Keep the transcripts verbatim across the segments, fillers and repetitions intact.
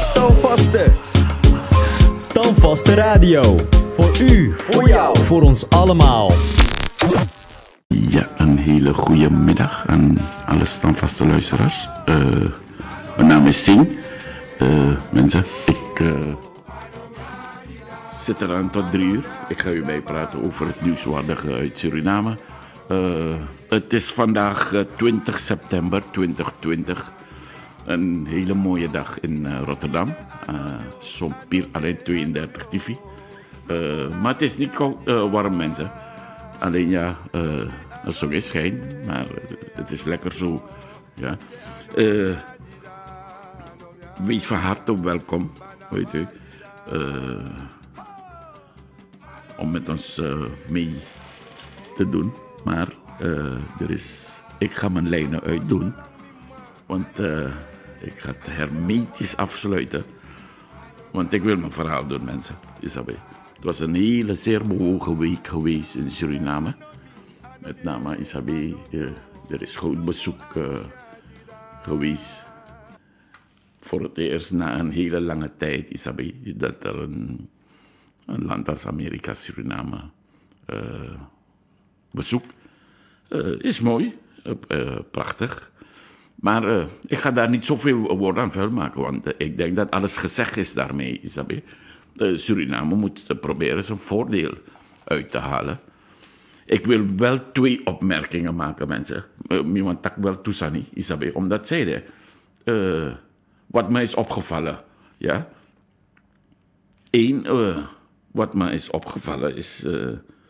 Standvaste. Standvaste radio. Voor u, voor jou, voor ons allemaal. Ja, een hele goede middag aan alle standvaste luisteraars. Uh, mijn naam is Singh. Uh, mensen, ik uh, zit eraan tot drie uur. Ik ga u bijpraten over het nieuwswaardige uit Suriname. Uh, het is vandaag uh, twintig september tweeduizend twintig. Een hele mooie dag in uh, Rotterdam. Uh, Zo'n pier alleen tweeëndertig T V. Uh, maar het is niet koud, uh, warm, mensen. Alleen ja, uh, de zon is schijn, maar uh, het is lekker zo. Ja. Uh, wees van harte welkom, weet u. Uh, om met ons uh, mee te doen. Maar uh, er is, ik ga mijn lijnen uitdoen. Want uh, ik ga het hermetisch afsluiten. Want ik wil mijn verhaal doen, mensen. Isabel. Het was een hele zeer bewogen week geweest in Suriname. Met name Isabel. Uh, er is groot bezoek uh, geweest. Voor het eerst na een hele lange tijd, Isabel. Dat er een, een land als Amerika, Suriname uh, bezoek. Uh, is mooi. Uh, uh, prachtig. Maar uh, ik ga daar niet zoveel woorden aan vuil maken, want uh, ik denk dat alles gezegd is daarmee, Isabel. Uh, Suriname moet uh, proberen zijn voordeel uit te halen. Ik wil wel twee opmerkingen maken, mensen. Uh, want ik wel toesani, Isabel, omdat zij uh, wat mij is opgevallen, ja. Eén, uh, wat mij is opgevallen is uh,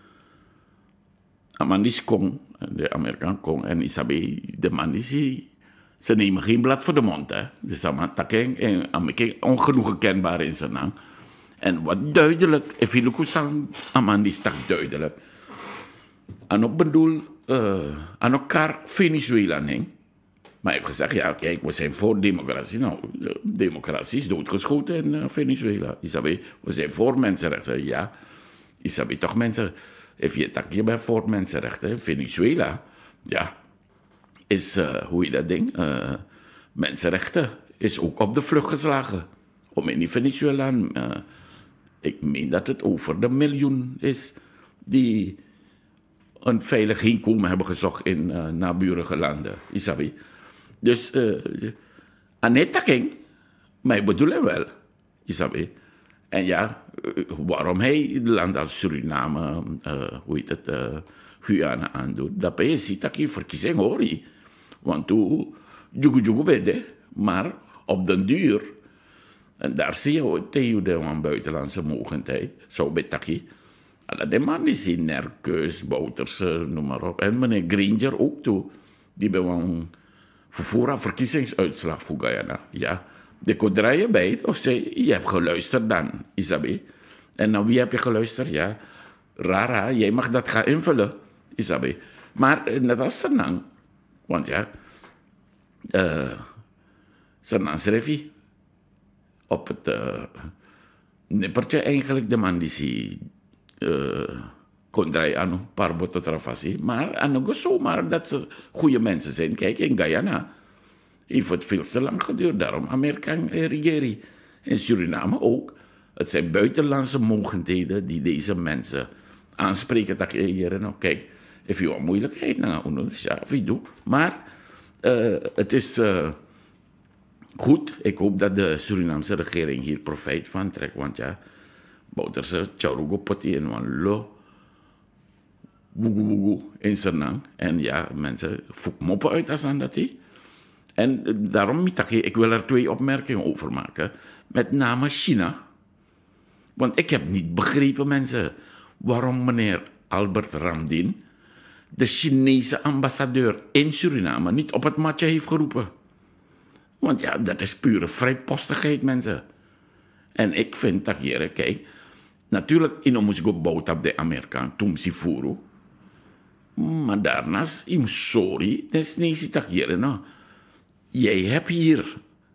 Amandis Kong, de Amerikaan Kong en Isabel, de Mandisi. Ze nemen geen blad voor de mond, hè. Ze zijn en ongenoegen kenbaar in zijn naam. En wat duidelijk, en Filukusang Amandi stak duidelijk. En op bedoel, uh, aan elkaar Venezuela hing. Maar hij heeft gezegd, ja, kijk, we zijn voor democratie. Nou, de democratie is doodgeschoten in uh, Venezuela. Isabel, we zijn voor mensenrechten, ja. Isabel, toch mensen, if je tak je bent voor mensenrechten, Venezuela, ja. Is, uh, hoe je dat ding, uh, mensenrechten, is ook op de vlucht geslagen. Om in die Venezuela, uh, ik meen dat het over de miljoen is, die een veilig heenkomen hebben gezocht in uh, naburige landen, Isabel. Dus, uh, Aneta King, mij bedoelen wel, Isabel. En ja, uh, waarom hij landen als Suriname, uh, hoe heet het, uh, Guyana aandoet, dat ben je ziet dat je verkiezing hoor je. Want toen, jugu jugu bede, maar op den duur, en daar zie je ook tegen de buitenlandse mogendheid, zo betaki. Alle de man die zien Nerkeus, Bouters, noem maar op. En meneer Granger ook toe, die bij een voor verkiezingsuitslag voor Guyana. Ja, de kon draaien bij, of zei, je hebt geluisterd dan, Isabel. En naar wie heb je geluisterd? Ja, Rara, jij mag dat gaan invullen, Isabel. Maar net als Senang, want ja, uh, Senang schreef op het uh, nippertje eigenlijk de man die ze uh, kon draaien aan een paar botten travassie. Maar aan de zomaar dat ze goede mensen zijn. Kijk, in Guyana heeft het veel te lang geduurd. Daarom Amerika regering. In Suriname ook. Het zijn buitenlandse mogendheden die deze mensen aanspreken. Dat je hier nog kijk. If je wat moeilijkheid, nou, ja, of je doet. Maar uh, het is uh, goed. Ik hoop dat de Surinaamse regering hier profijt van trekt. Want ja, Bouterse, Tjaurugo Poti en Wan Lo, Woegoe Woegoe in Senang. En ja, mensen, voek moppen uit als aan dat hij. En uh, daarom, ik wil er twee opmerkingen over maken. Met name China. Want ik heb niet begrepen, mensen, waarom meneer Albert Ramdin de Chinese ambassadeur in Suriname niet op het matje heeft geroepen. Want ja, dat is pure vrijpostigheid, mensen. En ik vind dat hier, kijk, natuurlijk, in moest go bouwt op de Amerikaan, toen si furu. Maar daarnaast, im sorry, dat is niet dat hier, nou. Jij hebt hier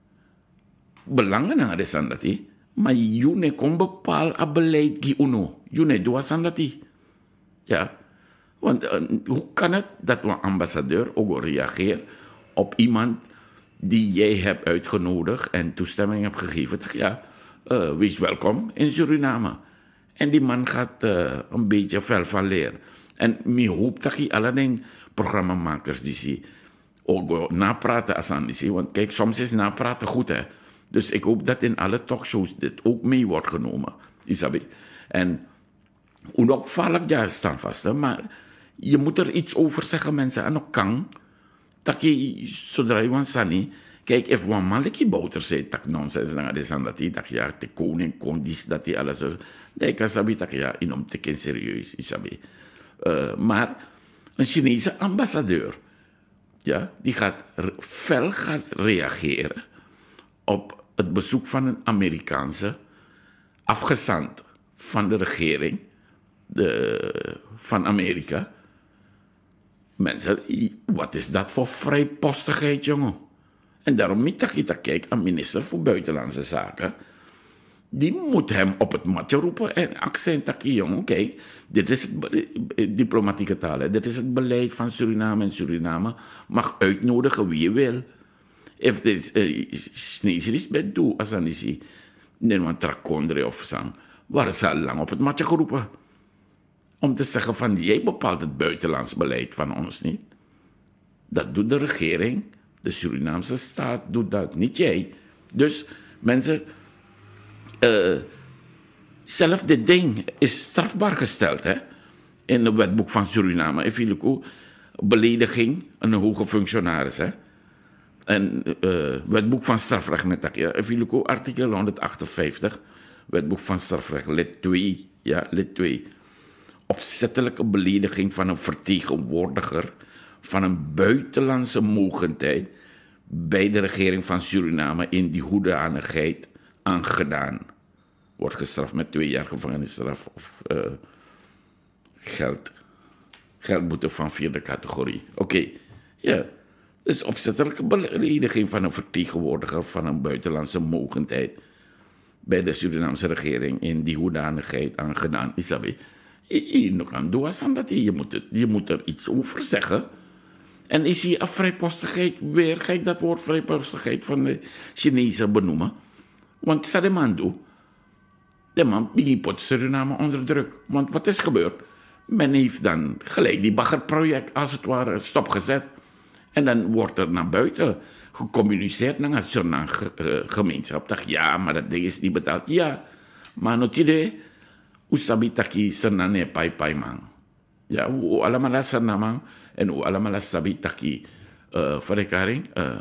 belangen aan de sandati, maar je kon bepalen aan beleid die uno. Je doet sandati. Ja. Want uh, hoe kan het dat een ambassadeur ook reageert op iemand die jij hebt uitgenodigd en toestemming hebt gegeven. Dacht, ja, uh, wees welkom in Suriname. En die man gaat uh, een beetje veel van leren. En ik hoop dat je alleen programmamakers die zie ook napraten als aan die zie. Want kijk, soms is napraten goed, hè. Dus ik hoop dat in alle talkshows dit ook mee wordt genomen. Isabi. En onopvallend, ja, staan vast, hè, maar je moet er iets over zeggen, mensen. En ook kan, dat je, zodra je want sani, kijk, if one man like boter zegt, dat nonsens, dan is dat hij, dat ja, de koning kon, die, dat hij alles, nee, ik sabi, dat ja, in om te ken serieus, isabi. Uh, maar een Chinese ambassadeur, ja, die gaat fel gaat reageren op het bezoek van een Amerikaanse afgezant van de regering de, van Amerika. Mensen, wat is dat voor vrijpostigheid, jongen? En daarom moet ik kijken aan minister voor Buitenlandse Zaken. Die moet hem op het matje roepen en accent dat jongen, kijk, dit is het, diplomatieke taal, hè. Dit is het beleid van Suriname en Suriname mag uitnodigen wie je wil. If dit sneezers bij doe, als dan is hij, neem een trakondre of zang, waren ze al lang op het matje geroepen. Om te zeggen van, jij bepaalt het buitenlands beleid van ons niet. Dat doet de regering, de Surinaamse staat doet dat, niet jij. Dus, mensen, uh, zelf dit ding is strafbaar gesteld, hè. In het wetboek van Suriname. Even ook belediging aan een hoge functionaris, hè. En uh, wetboek van strafrecht met dat, ja. Even ook artikel honderdachtenvijftig, wetboek van strafrecht, lid twee, ja, lid twee. Opzettelijke belediging van een vertegenwoordiger van een buitenlandse mogendheid bij de regering van Suriname in die hoedanigheid aangedaan. Wordt gestraft met twee jaar gevangenisstraf of uh, geld. Geldboete van vierde categorie. Oké, okay. Ja. Dus opzettelijke belediging van een vertegenwoordiger van een buitenlandse mogendheid bij de Surinaamse regering in die hoedanigheid aangedaan. Isabi. Je nog aan doen aan dat je moet, het, je moet er iets over zeggen. En is hier een vrijpostigheid weer, ga ik dat woord vrijpostigheid van de Chinezen benoemen? Want dat de man doet. De man begint Suriname onder druk. Want wat is gebeurd? Men heeft dan gelijk die baggerproject als het ware stopgezet. En dan wordt er naar buiten gecommuniceerd naar het Suriname gemeenschap. Dacht, ja, maar dat ding is niet betaald. Ja, maar not idee. Usabi taki senane pai pai man. Ja, hoe allemaal senamang en hoe allemaal sabi taki uh, verekaring. Uh,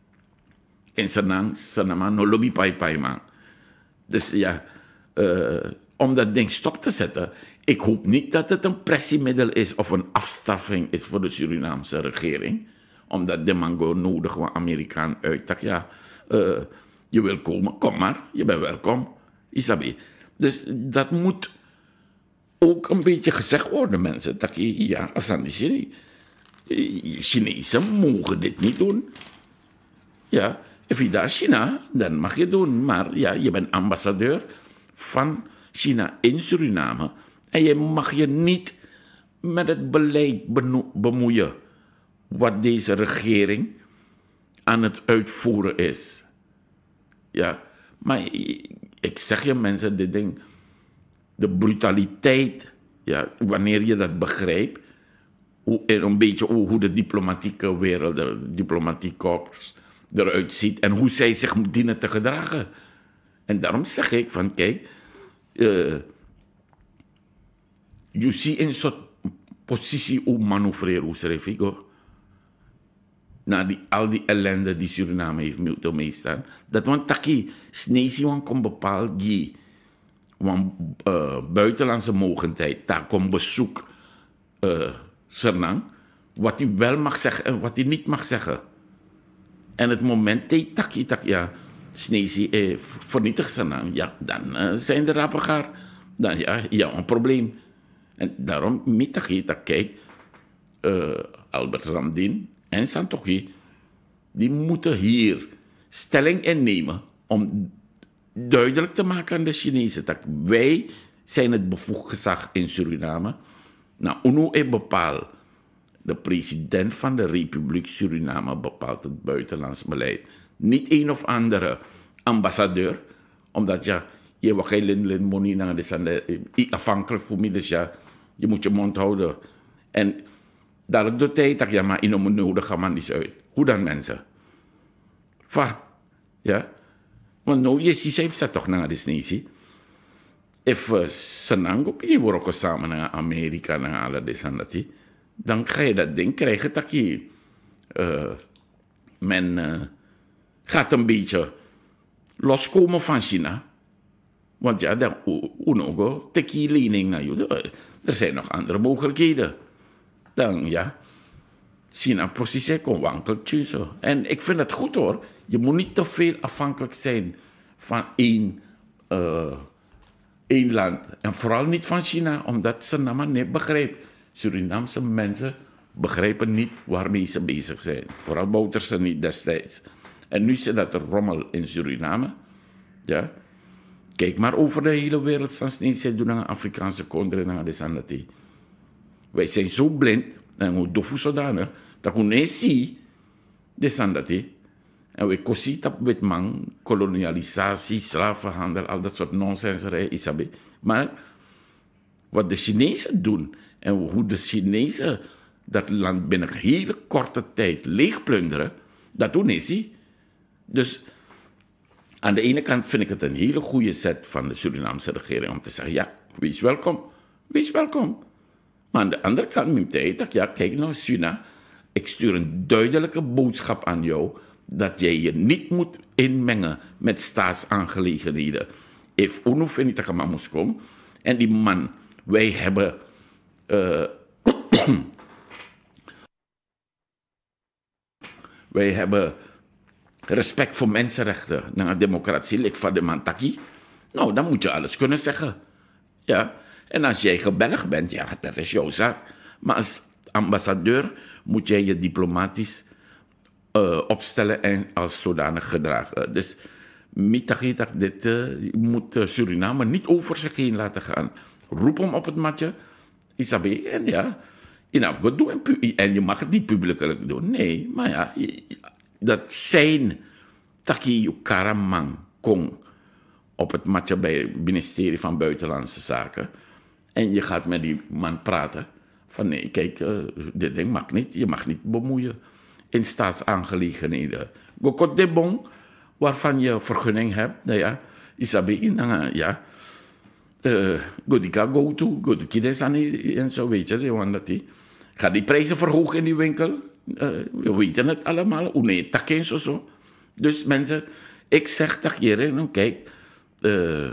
en senang senamang no lobby pai pai man. Dus ja, uh, om dat ding stop te zetten. Ik hoop niet dat het een pressiemiddel is of een afstraffing is voor de Surinaamse regering. Omdat de mango nodig van Amerikaan uit. Dat ja, uh, je wil komen, kom maar, je bent welkom. Isabi. Dus dat moet ook een beetje gezegd worden, mensen. Dat je, ja, als aan de Chine, Chinezen mogen dit niet doen. Ja, als je daar China, dan mag je doen. Maar ja, je bent ambassadeur van China in Suriname. En je mag je niet met het beleid bemoeien wat deze regering aan het uitvoeren is. Ja, maar ik zeg je mensen, dit ding, de brutaliteit, ja, wanneer je dat begrijpt, hoe, een beetje hoe de diplomatieke wereld, de diplomatieke korps eruit ziet en hoe zij zich dienen te gedragen. En daarom zeg ik van, kijk, uh, je ziet een soort positie hoe manoeuvreren, hoe schrijf ik hoor. Na die, al die ellende die Suriname heeft moeten meestaan. Dat want taki snezi wan kon bepaald die wan uh, buitenlandse mogendheid daar komt bezoek uh, Sernang, wat hij wel mag zeggen en wat hij niet mag zeggen. En het moment dat taki tak ja snezi eh, vernietigt Sernang, ja dan uh, zijn de rapegaar, dan ja, ja een probleem. En daarom met taki tak kijk uh, Albert Ramdin en Santokhi, die moeten hier stelling innemen om duidelijk te maken aan de Chinezen dat wij zijn het bevoegd gezag in Suriname. Nou, U N O heeft bepaald De president van de Republiek Suriname bepaalt het buitenlands beleid. Niet een of andere ambassadeur. Omdat ja, je wat geen money naar de afhankelijk voor mij. Dus ja, je moet je mond houden. En dadelijk doet hij dat ja, maar in een nodig gaat man niet uit. Hoe dan mensen? Va, ja. Want nou, je ziet ze toch naar de sneezie. If senang op je wordt samen naar Amerika, naar alle deze dan ga je dat ding krijgen dat je uh, men uh, gaat een beetje loskomen van China. Want ja, dan unogo teki lening naar je. Er zijn nog andere mogelijkheden. Dan ja, China precies kon wankeltjes. En ik vind het goed hoor. Je moet niet te veel afhankelijk zijn van één, uh, één land. En vooral niet van China, omdat ze nou maar niet begrijpen. Surinaamse mensen begrijpen niet waarmee ze bezig zijn. Vooral boter ze niet destijds. En nu zit dat er rommel in Suriname. Ja. Kijk maar over de hele wereld. Sans niet ze doen aan Afrikaanse country. Wij zijn zo blind. En hoe dofu zodanig. Dat we niet zien. De en we kosten op witman, kolonialisatie, slavenhandel, al dat soort nonsenserij, isabe. Maar wat de Chinezen doen en hoe de Chinezen dat land binnen een hele korte tijd leegplunderen, dat doen ze. Dus aan de ene kant vind ik het een hele goede zet van de Surinaamse regering om te zeggen, ja, wees welkom, wees welkom. Maar aan de andere kant moet hij dat, ja, kijk nou, Suna, ik stuur een duidelijke boodschap aan jou dat jij je niet moet inmengen met staatsaangelegenheden. If Uno vind ik dat man moest komen. En die man, wij hebben uh, wij hebben respect voor mensenrechten, naar democratie, lik van de Mantaki. Nou, dan moet je alles kunnen zeggen. Ja. En als jij gebelgd bent, ja, dat is jouw zaak. Maar als ambassadeur moet jij je diplomatisch uh, opstellen en als zodanig gedragen. Dus niet dat dit uh, moet uh, Suriname niet over zich heen laten gaan. Roep hem op het matje, Isabe, en ja, je mag het doen en je mag het niet publiekelijk doen. Nee, maar ja, dat zijn taki Yukaramang Kong op het matje bij het ministerie van Buitenlandse Zaken. En je gaat met die man praten. Van nee, kijk, uh, dit ding mag niet. Je mag niet bemoeien in staatsaangelegenheden. Gokot de bon, waarvan je vergunning hebt. Nou ja, Isabe, nou ja. Uh, Godika go to, go to Kidesani en zo, weet je. Want dat die. Ga die prijzen verhogen in die winkel. Uh, we weten het allemaal. Hoe nee, tak eens of zo. Dus mensen, ik zeg dat je, kijk. Uh,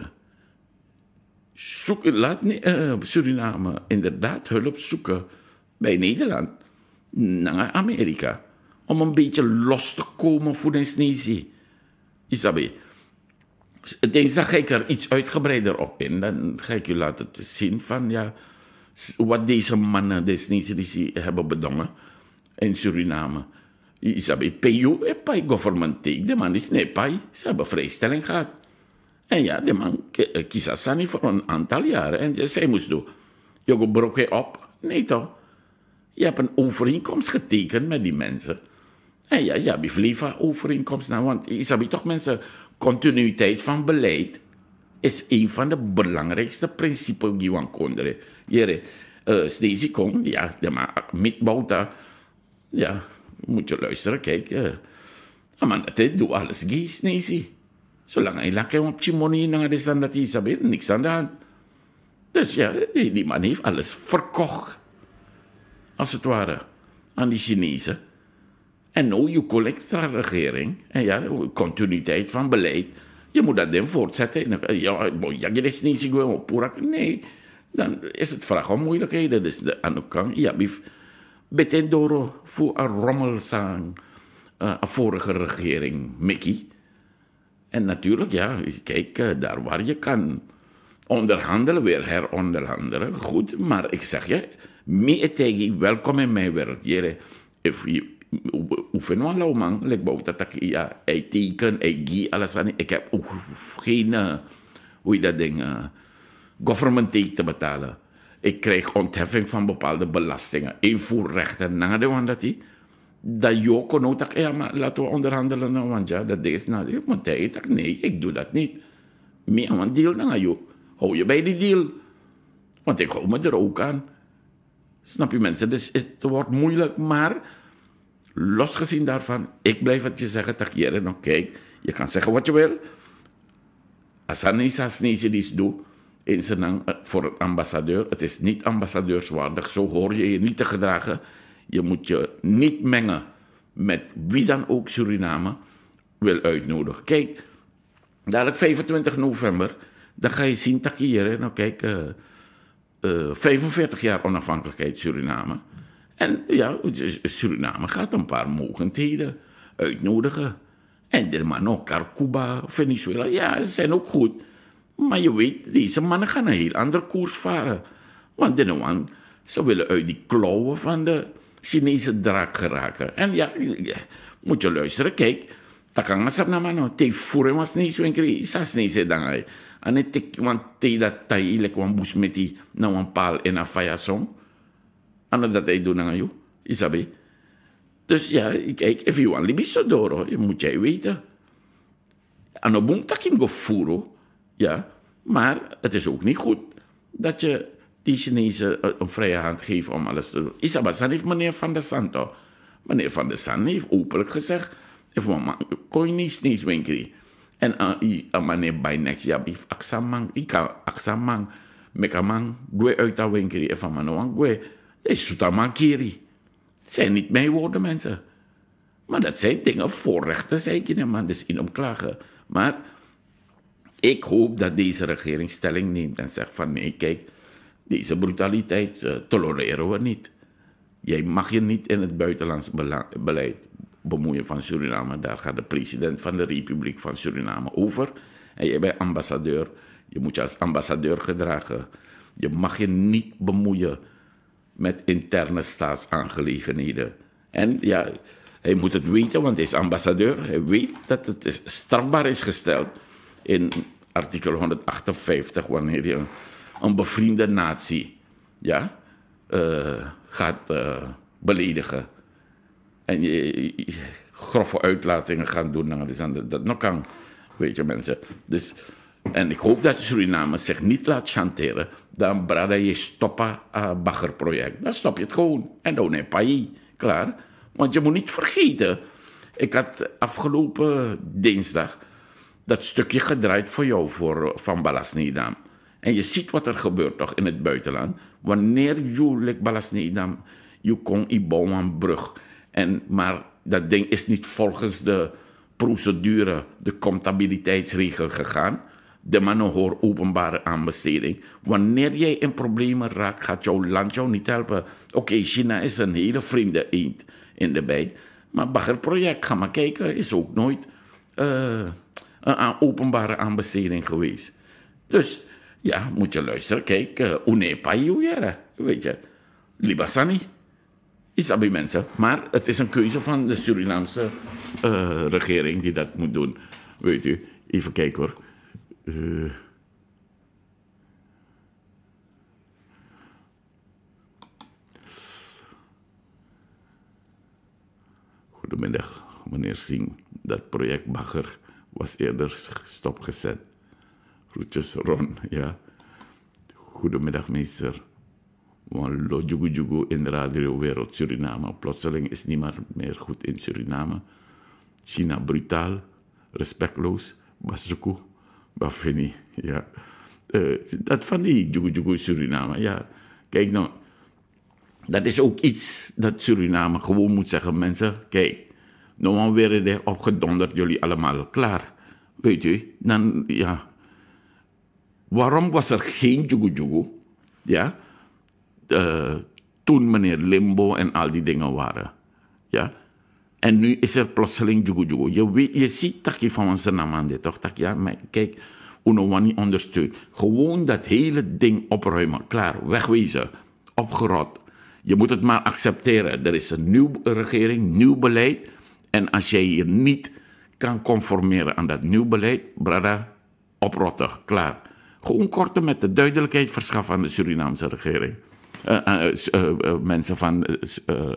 Zoek, laat uh, Suriname inderdaad hulp zoeken bij Nederland naar Amerika. Om een beetje los te komen voor de sneezie. Isabe. Dinsdag ga ik er iets uitgebreider op in. Dan ga ik je laten zien van ja, wat deze mannen, de sneezie, hebben bedongen in Suriname. Isabe, P U en Pai government take. De man is niet Pai. Ze hebben vrijstelling gehad. En ja, de man kies Sani voor een aantal jaren. En zij moest doen. Je brok je op. Nee toch? Je hebt een overeenkomst getekend met die mensen. En ja, je hebt een overeenkomst. Nou, want je hebt toch mensen, continuïteit van beleid is een van de belangrijkste principes die we konden. Je steeds komt, ja, de man met bouwta. Ja, moet je luisteren, kijk. Ja, man, dat doet alles gies, nee, zie. Zolang hij lekker op chimonie naar de zand dat hij is, niks aan de hand. Dus ja, die man heeft alles verkocht. Als het ware. Aan die Chinezen. En nu je collectra-regering. En ja, continuïteit van beleid. Je moet dat dan voortzetten. Ja, ja, je is niet zo op. Nee, dan is het vraag om moeilijkheden. Dus de andere kant, ja, betekent door voor een rommelsang. Uh, een vorige regering, Mickey. En natuurlijk, ja, kijk, daar waar je kan onderhandelen, weer heronderhandelen. Goed, maar ik zeg je, mee tegen welkom in mijn wereld. Jere, if je oefen van lauw man, like bouwt dat ik, ja, hij teken, hij gie, alles aan. Ik heb ook geen, uh, hoe je dat ding, uh, government take te betalen. ik krijg ontheffing van bepaalde belastingen, invoerrechten, na de want dat die, dat je kon ook zeggen, ja, maar laten we onderhandelen, nou, want ja, dat is nou, ik moet zeggen, nee, ik doe dat niet. Meer een deal dan je. Hou je bij die deal. Want ik hou me er ook aan. Snap je mensen? Dus het wordt moeilijk, maar losgezien daarvan, ik blijf het je zeggen, tak hier nog, kijk, je kan zeggen wat je wil. Als hij niet als niet iets doet, in zijn voor het ambassadeur, het is niet ambassadeurswaardig, zo hoor je je niet te gedragen. Je moet je niet mengen met wie dan ook Suriname wil uitnodigen. Kijk, dadelijk vijfentwintig november, dan ga je zien, tak hier, nou kijk, uh, uh, vijfenveertig jaar onafhankelijkheid Suriname. En ja, Suriname gaat een paar mogendheden uitnodigen. En de man ook, Cuba, Venezuela, ja, ze zijn ook goed. Maar je weet, deze mannen gaan een heel andere koers varen. Want de man, ze willen uit die klauwen van de Chinese draak geraken. En ja, moet je luisteren, kijk. Dat kan maar zeggen, man, te voeren was niet zo enkele, is niet zo dan. En het want te dat hij kwam boes met die, nou een paal en een fayasong. En dat hij doen aan jou, Isabi. Dus ja, kijk, if you want Libiso door, moet jij weten. En op een tak hem go voeren, ja. Maar het is ook niet goed dat je die Chinezen een vrije hand geeft om alles te doen. Isabi, dan heeft meneer Van der Santo. Meneer Van der Santo heeft openlijk gezegd, if man kon je niet eens winkelen. En uh, meneer Bijnex, ja, ik aksamang, ik kan aksamang, mekamang, gue uit dat winkelen, en van man, gue. Dat is zoetaman kiri. Het zijn niet mijn woorden, mensen. Maar dat zijn dingen, voorrechten, zei ik, man, dus in omklagen. Maar ik hoop dat deze regering stelling neemt en zegt van, nee, kijk, deze brutaliteit uh, tolereren we niet. Jij mag je niet in het buitenlands bela- beleid bemoeien van Suriname. Daar gaat de president van de Republiek van Suriname over. En jij bent ambassadeur. Je moet je als ambassadeur gedragen. Je mag je niet bemoeien met interne staatsaangelegenheden. En ja, hij moet het weten, want hij is ambassadeur. Hij weet dat het is strafbaar is gesteld in artikel honderdachtenvijftig, wanneer je een bevriende natie, ja, uh, gaat uh, beledigen. En je, je grove uitlatingen gaat doen. Nou, dus dat, dat nog kan, weet je mensen. Dus, en ik hoop dat Suriname zich niet laat chanteren. Dan brada je stoppen het baggerproject. Dan stop je het gewoon. En dan heb je klaar. Want je moet niet vergeten. Ik had afgelopen dinsdag dat stukje gedraaid voor jou voor, van Balasnedam. En je ziet wat er gebeurt toch in het buitenland. Wanneer je like Balasnedam, je kon je bouwen een brug. En, maar dat ding is niet volgens de procedure, de comptabiliteitsregel gegaan. De man hoort openbare aanbesteding. Wanneer jij in problemen raakt, gaat jouw land jou niet helpen. Oké, okay, China is een hele vreemde eend in de bijt. Maar baggerproject, ga maar kijken, is ook nooit uh, een openbare aanbesteding geweest. Dus ja, moet je luisteren. Kijk, uh, unepa jere, weet je. Libasani. Is dat bij mensen. Maar het is een keuze van de Surinaamse uh, regering die dat moet doen. Weet u, even kijken hoor. Uh, Goedemiddag, meneer Singh. Dat project Bagger was eerder stopgezet. Groetjes, Ron, ja. Goedemiddag, meester. Want lo jugu jugu in de radiowereld Suriname. Plotseling is niemand meer goed in Suriname. China brutaal, respectloos, bazuku. Bafini, ja. Uh, dat van die jugu jugu Suriname, ja. Kijk nou, dat is ook iets dat Suriname gewoon moet zeggen. Mensen, kijk, nou weer er opgedonderd, jullie allemaal klaar. Weet u, dan, ja. Waarom was er geen jugu jugu? Ja. Uh, toen meneer Limbo en al die dingen waren. Ja. En nu is er plotseling jugu jugu. Je, weet, je ziet dat je van onze naam dit toch? Dat, ja, maar kijk, Uno niet ondersteunt. Gewoon dat hele ding opruimen. Klaar, wegwezen. Opgerot. Je moet het maar accepteren. Er is een nieuwe regering, nieuw beleid. En als jij je niet kan conformeren aan dat nieuw beleid, brada, oprotten. Klaar. Gewoon korte met de duidelijkheid verschaffen aan de Surinaamse regering. Uh, uh, uh, uh, mensen van uh, uh,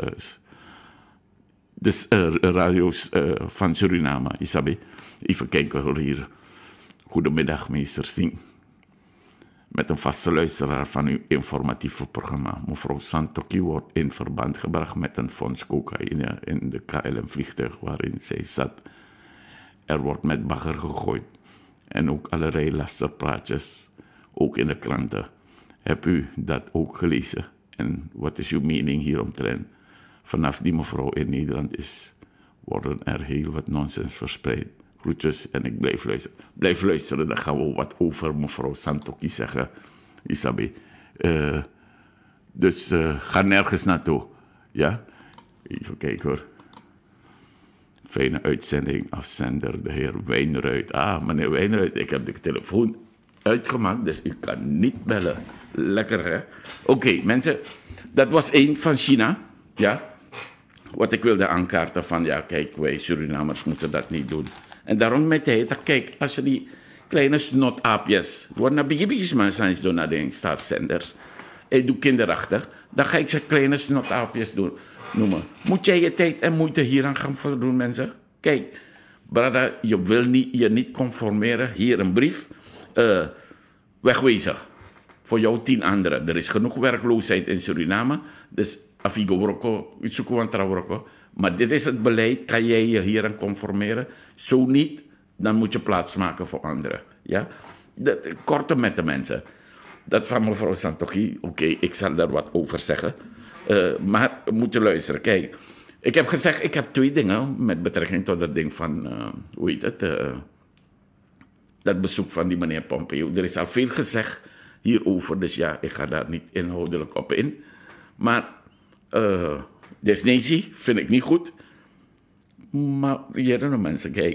de uh, radio's uh, van Suriname, Isabi. Even kijken hoor hier. Goedemiddag, meester Singh. Met een vaste luisteraar van uw informatieve programma. Mevrouw Santoki wordt in verband gebracht met een fonds cocaïne in de K L M-vliegtuig waarin zij zat. Er wordt met bagger gegooid. En ook allerlei lasterpraatjes, ook in de kranten. Heb u dat ook gelezen? En wat is uw mening hieromtrent? Vanaf die mevrouw in Nederland is, worden er heel wat nonsens verspreid. Groetjes en ik blijf luisteren. Blijf luisteren, dan gaan we wat over mevrouw Santoki zeggen, Isabi. Uh, dus uh, ga nergens naartoe. Ja? Even kijken hoor. Fijne uitzending, afzender, de heer Wijnruid. Ah, meneer Wijnruid, ik heb de telefoon uitgemaakt, dus u kan niet bellen. Lekker, hè? Oké, okay, mensen, dat was één van China, ja. Wat ik wilde aankaarten van, ja, kijk, wij Surinamers moeten dat niet doen. En daarom met hij, kijk, als je die kleine snotaapjes, wat naar begin maar zijn doen naar de staatszenders, ik doe kinderachtig, dan ga ik ze kleine snotaapjes doen. Noemen. Moet jij je tijd en moeite hieraan gaan voldoen, mensen? Kijk, brada, je wil niet, je niet conformeren. Hier een brief. Uh, wegwezen. Voor jou tien anderen. Er is genoeg werkloosheid in Suriname. Dus afigo worko, utsuku worko. Maar dit is het beleid. Kan jij je hieraan conformeren? Zo niet, dan moet je plaats maken voor anderen. Ja? Dat, korte met de mensen. Dat van mevrouw Santoki, oké, okay, ik zal daar wat over zeggen. Uh, maar we moeten luisteren. Kijk, ik heb gezegd, ik heb twee dingen met betrekking tot dat ding van, uh, hoe heet het, uh, dat bezoek van die meneer Pompeo. Er is al veel gezegd hierover, dus ja, ik ga daar niet inhoudelijk op in. Maar, uh, desnezi vind ik niet goed. Maar, jere mensen, kijk.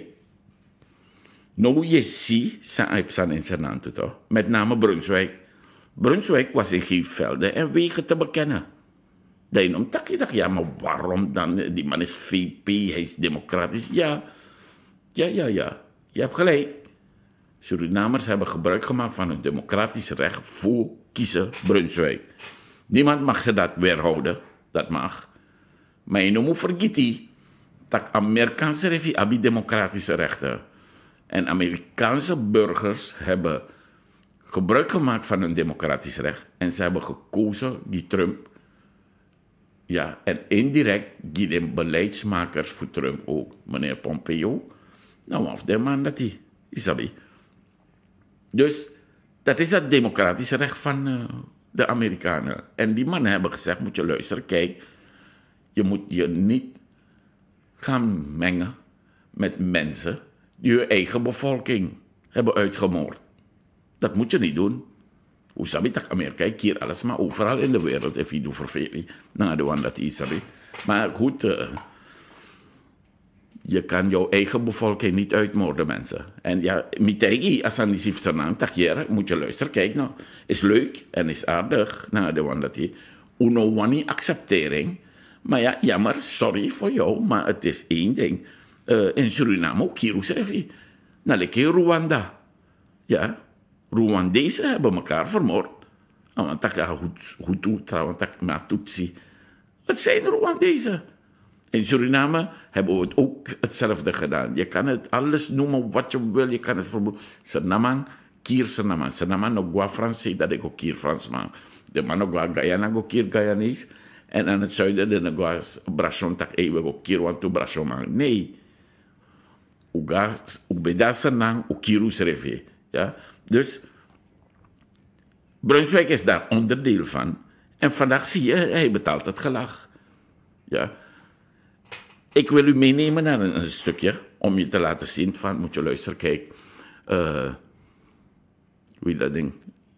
Nou, je ziet, zijn in zijn naam toch? Met name Brunswijk. Brunswijk was in geen velden en wegen te bekennen. Dan dacht je, ja, maar waarom dan? Die man is V P, hij is democratisch. Ja, ja, ja, ja. Je hebt gelijk. Surinamers hebben gebruik gemaakt van hun democratisch recht voor kiezen Brunswijk. Niemand mag ze dat weerhouden. Dat mag. Maar je moet vergeten dat Amerikaanse regering hebben democratische rechten. En Amerikaanse burgers hebben gebruik gemaakt van hun democratisch recht. En ze hebben gekozen die Trump. Ja, en indirect die beleidsmakers voor Trump ook, meneer Pompeo. Nou, af de man dat hij, Isabi. Dus dat is het democratische recht van uh, de Amerikanen. En die mannen hebben gezegd, moet je luisteren, kijk, je moet je niet gaan mengen met mensen die hun eigen bevolking hebben uitgemoord. Dat moet je niet doen. Hoe sabi tak Amerika, ik hier alles, maar overal in de wereld, if je doet vervelend. Nou, de one dat is, sabi. Maar goed, uh, je kan jouw eigen bevolking niet uitmoorden, mensen. En ja, mitegi, als aan die zifzernaan, tak hier, moet je luisteren, kijk nou, is leuk en is aardig. Nou, de one dat is, uno wani acceptering. Maar ja, jammer, sorry voor jou, maar het is één ding. Uh, in Suriname ook, hier, hoe schrijf je? Nou, lekker Rwanda. Ja. Rwandezen hebben elkaar vermoord. Oh, want dat gaat goed, goed doen, trouwens, dat maar Tutsi. Het zijn Rwandezen. In Suriname hebben we het ook hetzelfde gedaan. Je kan het alles noemen wat je wil, je kan het vermoeden. Senamang, kier senamang. Senamang no gua Frans, dat ik ook kier Frans maak. De man no gua Guyana, go kier Guyanese. En aan het zuiden, de gua Brasson, tak eeuwig ook kier, want to Brasson maak. Nee. Uga, ubeda senang, ukiru srefe. Ja. Dus Brunswijk is daar onderdeel van. En vandaag zie je, hij betaalt het gelag. Ja. Ik wil u meenemen naar een, een stukje, om je te laten zien van, moet je luisteren, kijk. Uh, hoe je dat ding?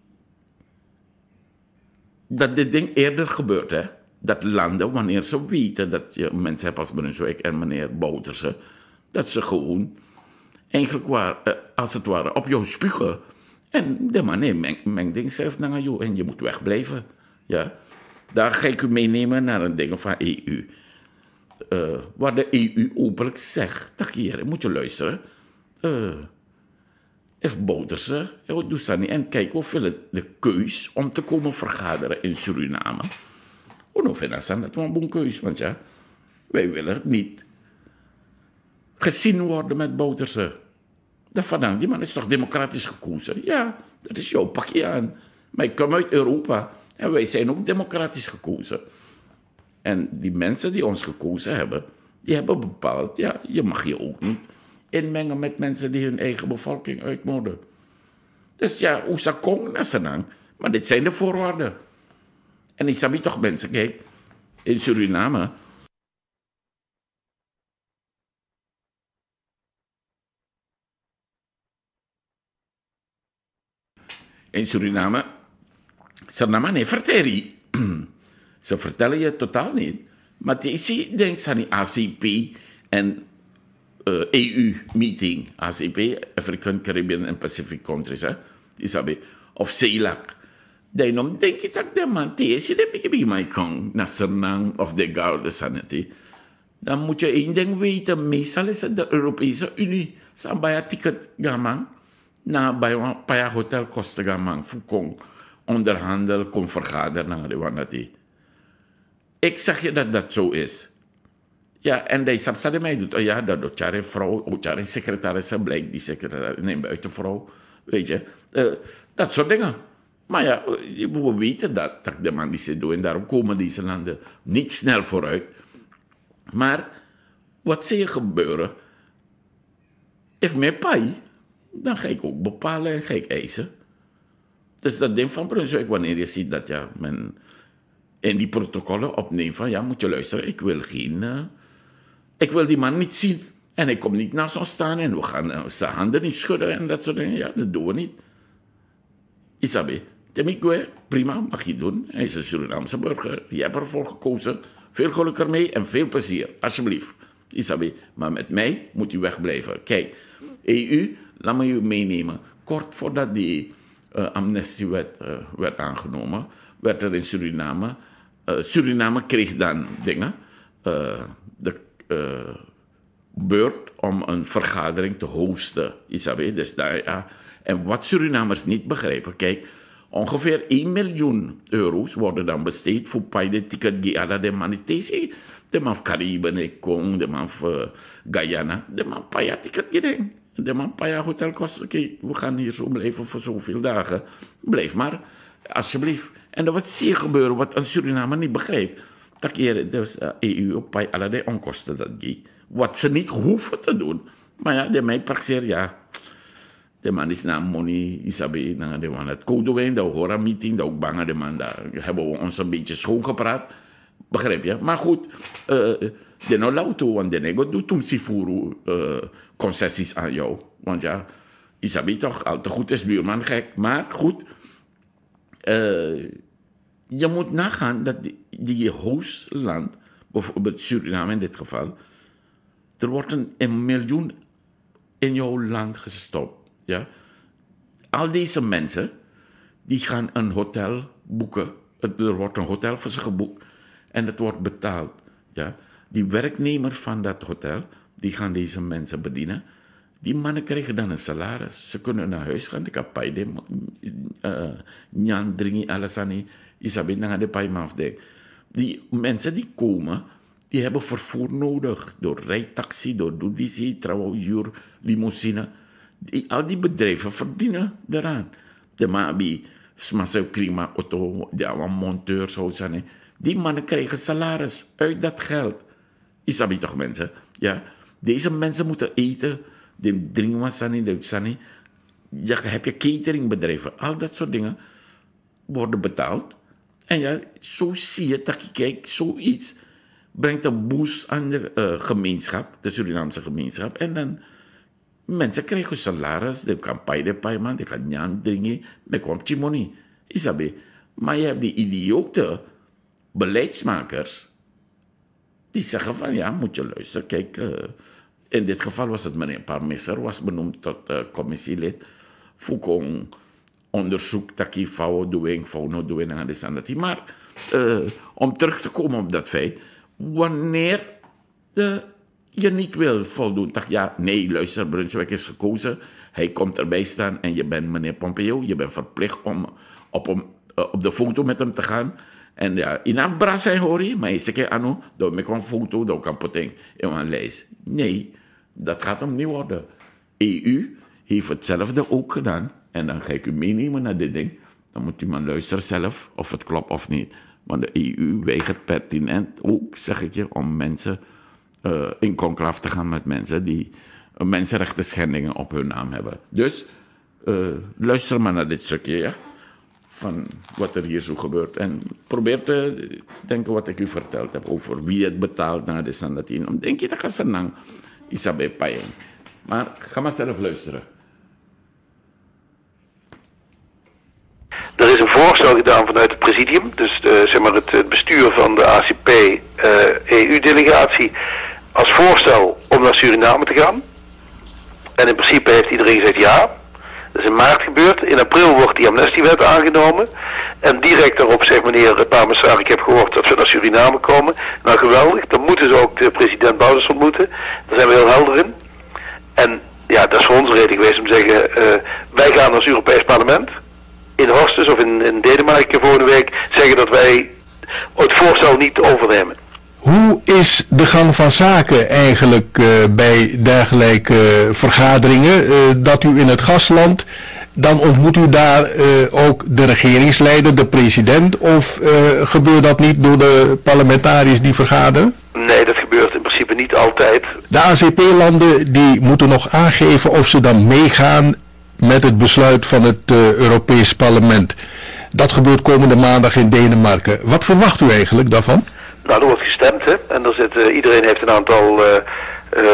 Dat dit ding eerder gebeurt, hè. Dat landen, wanneer ze weten dat je mensen hebt als Brunswijk en meneer Bouterse, dat ze gewoon, eigenlijk waar, uh, als het ware, op jou spugen. En de man, nee, meng, meng ding zelf naar jou en je moet wegblijven. Ja. Daar ga ik u meenemen naar een ding van E U. Uh, waar de E U openlijk zegt, dat hier, moet je luisteren. Uh, If Bouterse, en kijk, we willen de keus om te komen vergaderen in Suriname. We nou vinden dat het een goede keus, want ja, wij willen niet gezien worden met Bouterse. Dat vandaan, die man is toch democratisch gekozen? Ja, dat is jouw pakje aan. Maar ik kom uit Europa en wij zijn ook democratisch gekozen. En die mensen die ons gekozen hebben, die hebben bepaald, ja, je mag je ook niet inmengen met mensen die hun eigen bevolking uitmoorden. Dus ja, hoe zou komen naar Senang? Maar dit zijn de voorwaarden. En ik zie toch mensen, kijk, in Suriname. In Suriname, Suriname nee, vertellen. Ze vertellen je totaal niet. Maar je denkt aan die A C P en uh, E U-meeting. A C P, African, Caribbean en Pacific Countries, hè? Isabe. Of C E L A C. Dan denk ik dat de man tegen de beetje bij kan, naar Suriname of de Garde Sanity. Dan moet je één ding weten. Meestal is het de Europese Unie. Ze bij een ticket gaan naar bij een hotelkosten gaan voor onderhandel, kon vergaderen naar de wanati. Ik zeg je dat dat zo is. Ja, en die sapsade mij doet, oh ja, dat doet jaren vrouw, ook jaren secretaris, blijkt die secretaris, neem buitenvrouw, weet je. Uh, dat soort dingen. Maar ja, we weten dat, dat de man die ze doen, en daarom komen deze landen niet snel vooruit. Maar, wat zie je gebeuren? If mij pai, dan ga ik ook bepalen en ga ik eisen. Dus dat ding van Brunswijk, wanneer je ziet dat ja, men in die protocollen opneemt van, ja, moet je luisteren, ik wil geen, uh, ik wil die man niet zien. En ik kom niet naast ons staan en we gaan uh, zijn handen niet schudden en dat soort dingen. Ja, dat doen we niet. Isabe, Temikwe, prima, mag je doen. Hij is een Surinaamse burger, je hebt ervoor gekozen. Veel geluk ermee en veel plezier, alsjeblieft. Isabe, maar met mij moet u wegblijven. Kijk, E U, laat me u meenemen. Kort voordat die uh, amnestiewet uh, werd aangenomen, werd er in Suriname. Uh, Suriname kreeg dan dingen. Uh, de uh, beurt om een vergadering te hosten. Isabe, dus daar, ja. En wat Surinamers niet begrijpen, kijk, ongeveer één miljoen euro's worden dan besteed voor paide ticket geada de manitesi. De man van Caribe, de Kong, de man van uh, Guyana, de man paya ticket geding. De man paya hotelkosten. Kijk, we gaan hier zo blijven voor zoveel dagen. Blijf maar, alsjeblieft. En dat was zeer gebeuren wat een Surinamer niet begrijpt. Dat keer de uh, E U op paya allerlei onkosten dat gaat. Wat ze niet hoeven te doen. Maar ja, de mij praxeer, ja. De man is naar money, Isabe, naar de man het Kodowijn, de Hora meeting, de ook bange de man, daar hebben we ons een beetje schoongepraat. Begrijp je? Maar goed, uh, de no lauto, want de nego doet toen sifuru uh, concessies aan jou. Want ja, Isabe toch, al te goed is buurman gek. Maar goed, uh, je moet nagaan dat die, die hostland, bijvoorbeeld Suriname in dit geval, er wordt een, een miljoen in jouw land gestopt. Ja? Al deze mensen, die gaan een hotel boeken. Er wordt een hotel voor ze geboekt en het wordt betaald. Ja? Die werknemers van dat hotel, die gaan deze mensen bedienen. Die mannen krijgen dan een salaris. Ze kunnen naar huis gaan. Ik heb paide, nyan, dringi, alles aan die. Isabe, naar de paimafdek. Die mensen die komen, die hebben vervoer nodig. Door rijtaxi, door doodisi, trouwjuur, limousine. Die, al die bedrijven verdienen eraan. De mabi, smaso krima, auto, de monteurs, zo zijn. Die mannen krijgen salaris uit dat geld. Isabi toch mensen? Ja, deze mensen moeten eten. De drinkwassani, de utsani. Ja, heb je cateringbedrijven. Al dat soort dingen worden betaald. En ja, zo zie je dat je kijkt, zoiets brengt een boost aan de uh, gemeenschap, de Surinaamse gemeenschap. En dan mensen krijgen salaris, die kan paide paiman, die kan nyan drinken, met kwam chimoni. Isabe. Maar je hebt die idiote beleidsmakers die zeggen van ja, moet je luisteren. Kijk, uh, in dit geval was het meneer Parmeser, was benoemd tot uh, commissielid voor een onderzoek dat je vouwen doen, vouwen doen en alles aan dat. Maar uh, om terug te komen op dat feit, wanneer de, je niet wil voldoen, dacht ja, nee, luister, Brunswijk is gekozen, Hij komt erbij staan en je bent meneer Pompeo. Je bent verplicht om op, hem, uh, op de foto met hem te gaan. En ja, inaf brasa hoor je, maar je zegt anu, dat ik een foto, dat kan poteng in een lijst. Nee, dat gaat hem niet worden. E U heeft hetzelfde ook gedaan. En dan ga ik u meenemen naar dit ding. Dan moet u maar luisteren zelf of het klopt of niet. Want de E U weigert pertinent ook, zeg ik je, om mensen uh, in conclave te gaan met mensen die uh, mensenrechten schendingen op hun naam hebben. Dus uh, luister maar naar dit stukje, ja, van wat er hier zo gebeurt. En probeer te denken wat ik u verteld heb over wie het betaalt naar de standaard. Dan denk je dat ik senang Isabel Payeng. Maar ga maar zelf luisteren. Er is een voorstel gedaan vanuit het presidium, dus uh, zeg maar het, het bestuur van de A C P uh, E U-delegatie, als voorstel om naar Suriname te gaan. En in principe heeft iedereen gezegd ja. Dat is in maart gebeurd. In april wordt die amnestiewet aangenomen. En direct daarop zegt meneer Pamasar, ik heb gehoord dat we naar Suriname komen. Nou geweldig, dan moeten ze ook de president Bouders ontmoeten. Daar zijn we heel helder in. En ja, dat is voor ons reden geweest om te zeggen, uh, wij gaan als Europees parlement in Horstens of in, in Denemarken volgende week zeggen dat wij het voorstel niet overnemen. Hoe is de gang van zaken eigenlijk uh, bij dergelijke uh, vergaderingen? Uh, dat u in het gastland, dan ontmoet u daar uh, ook de regeringsleider, de president, of uh, gebeurt dat niet door de parlementariërs die vergaderen? Nee, dat gebeurt in principe niet altijd. De A C P-landen die moeten nog aangeven of ze dan meegaan met het besluit van het uh, Europees Parlement. Dat gebeurt komende maandag in Denemarken. Wat verwacht u eigenlijk daarvan? Nou, er wordt gestemd, hè. En er zit, uh, iedereen heeft een aantal uh, uh,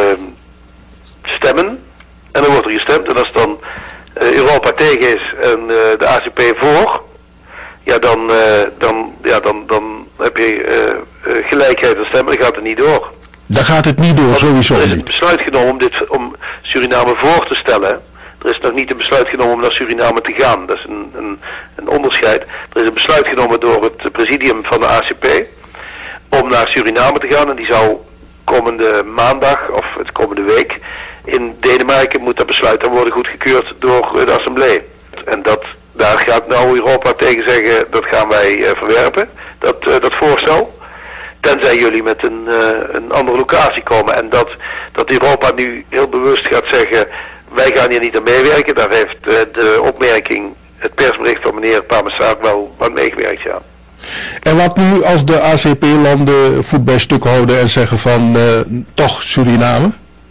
stemmen. En dan wordt er gestemd. En als dan uh, Europa tegen is en uh, de A C P voor, ja, dan, uh, dan, ja, dan, dan heb je uh, uh, gelijkheid van stemmen. Dan gaat het niet door. Dan gaat het niet door, Want sowieso er is niet. een besluit genomen om, dit, om Suriname voor te stellen. Er is nog niet een besluit genomen om naar Suriname te gaan. Dat is een, een, een onderscheid. Er is een besluit genomen door het presidium van de A C P om naar Suriname te gaan. En die zou komende maandag of het komende week in Denemarken moet dat besluit dan worden goedgekeurd door de Assemblée. En dat, daar gaat nou Europa tegen zeggen, dat gaan wij uh, verwerpen, dat, uh, dat voorstel. Tenzij jullie met een, uh, een andere locatie komen. En dat, dat Europa nu heel bewust gaat zeggen, wij gaan hier niet aan meewerken. Daar heeft uh, de opmerking, het persbericht van meneer Pamasar wel aan meegewerkt, ja. En wat nu als de A C P-landen voet bij stuk houden en zeggen van uh, toch Suriname?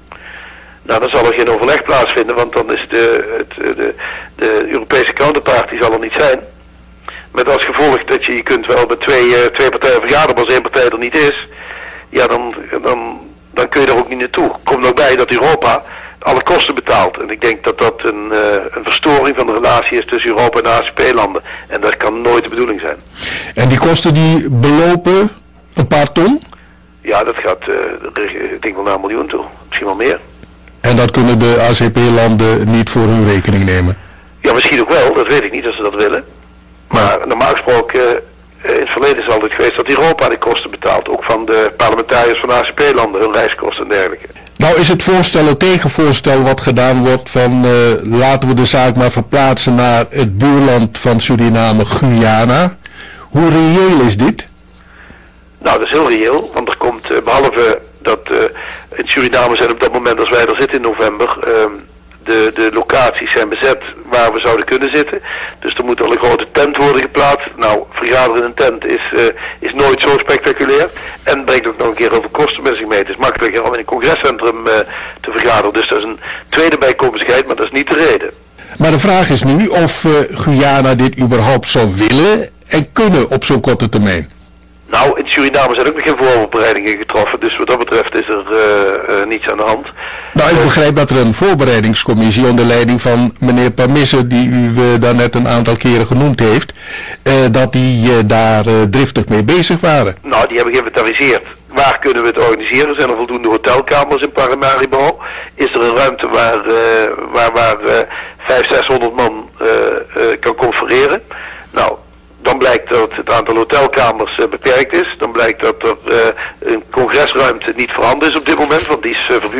Nou, dan zal er geen overleg plaatsvinden, want dan is de, het, de, de Europese counterpart die zal er niet zijn. Met als gevolg dat je, je kunt wel met twee, uh, twee partijen vergaderen, maar als één partij er niet is, ja, dan, dan, dan kun je er ook niet naartoe. Komt nog bij dat Europa alle kosten betaalt. En ik denk dat dat een, uh, een verstoring van de relatie is tussen Europa en de A C P-landen. En dat kan nooit de bedoeling zijn. En die kosten die belopen een paar ton? Ja, dat gaat, uh, ik denk wel naar een miljoen toe. Misschien wel meer. En dat kunnen de A C P-landen niet voor hun rekening nemen? Ja, misschien ook wel. Dat weet ik niet als ze dat willen. Maar normaal gesproken, uh, in het verleden is het altijd geweest dat Europa de kosten betaalt. Ook van de parlementariërs van de A C P-landen, hun reiskosten en dergelijke. Nou is het voorstel, het tegenvoorstel wat gedaan wordt van uh, laten we de zaak maar verplaatsen naar het buurland van Suriname, Guyana. Hoe reëel is dit? Nou, dat is heel reëel, want er komt, uh, behalve dat uh, in Suriname zijn op dat moment als wij er zitten in november, uh, de, de locaties zijn bezet waar we zouden kunnen zitten. Dus er moet al een grote tent worden geplaatst. Nou, vergaderen in een tent is, uh, is nooit zo spectaculair. En brengt ook nog een keer heel veel kosten met zich mee. Het is makkelijker om in een congrescentrum uh, te vergaderen. Dus dat is een tweede bijkomstigheid, maar dat is niet de reden. Maar de vraag is nu of uh, Guyana dit überhaupt zou willen en kunnen op zo'n korte termijn. Nou, in Suriname zijn ook nog geen voorbereidingen getroffen, dus wat dat betreft is er uh, uh, niets aan de hand. Nou, ik begrijp dat er een voorbereidingscommissie onder leiding van meneer Parmisse, die u uh, daarnet een aantal keren genoemd heeft, uh, dat die uh, daar uh, driftig mee bezig waren. Nou, die hebben geïnventariseerd. Waar kunnen we het organiseren? Zijn er voldoende hotelkamers in Paramaribo? Is er een ruimte waar, uh, waar, waar uh, vijfhonderd, zeshonderd man uh, uh, kan confereren? Nou, dan blijkt dat het aantal hotelkamers uh, beperkt is. Dan blijkt dat er uh, een congresruimte niet voorhanden is op dit moment, want die is uh, verhuurd of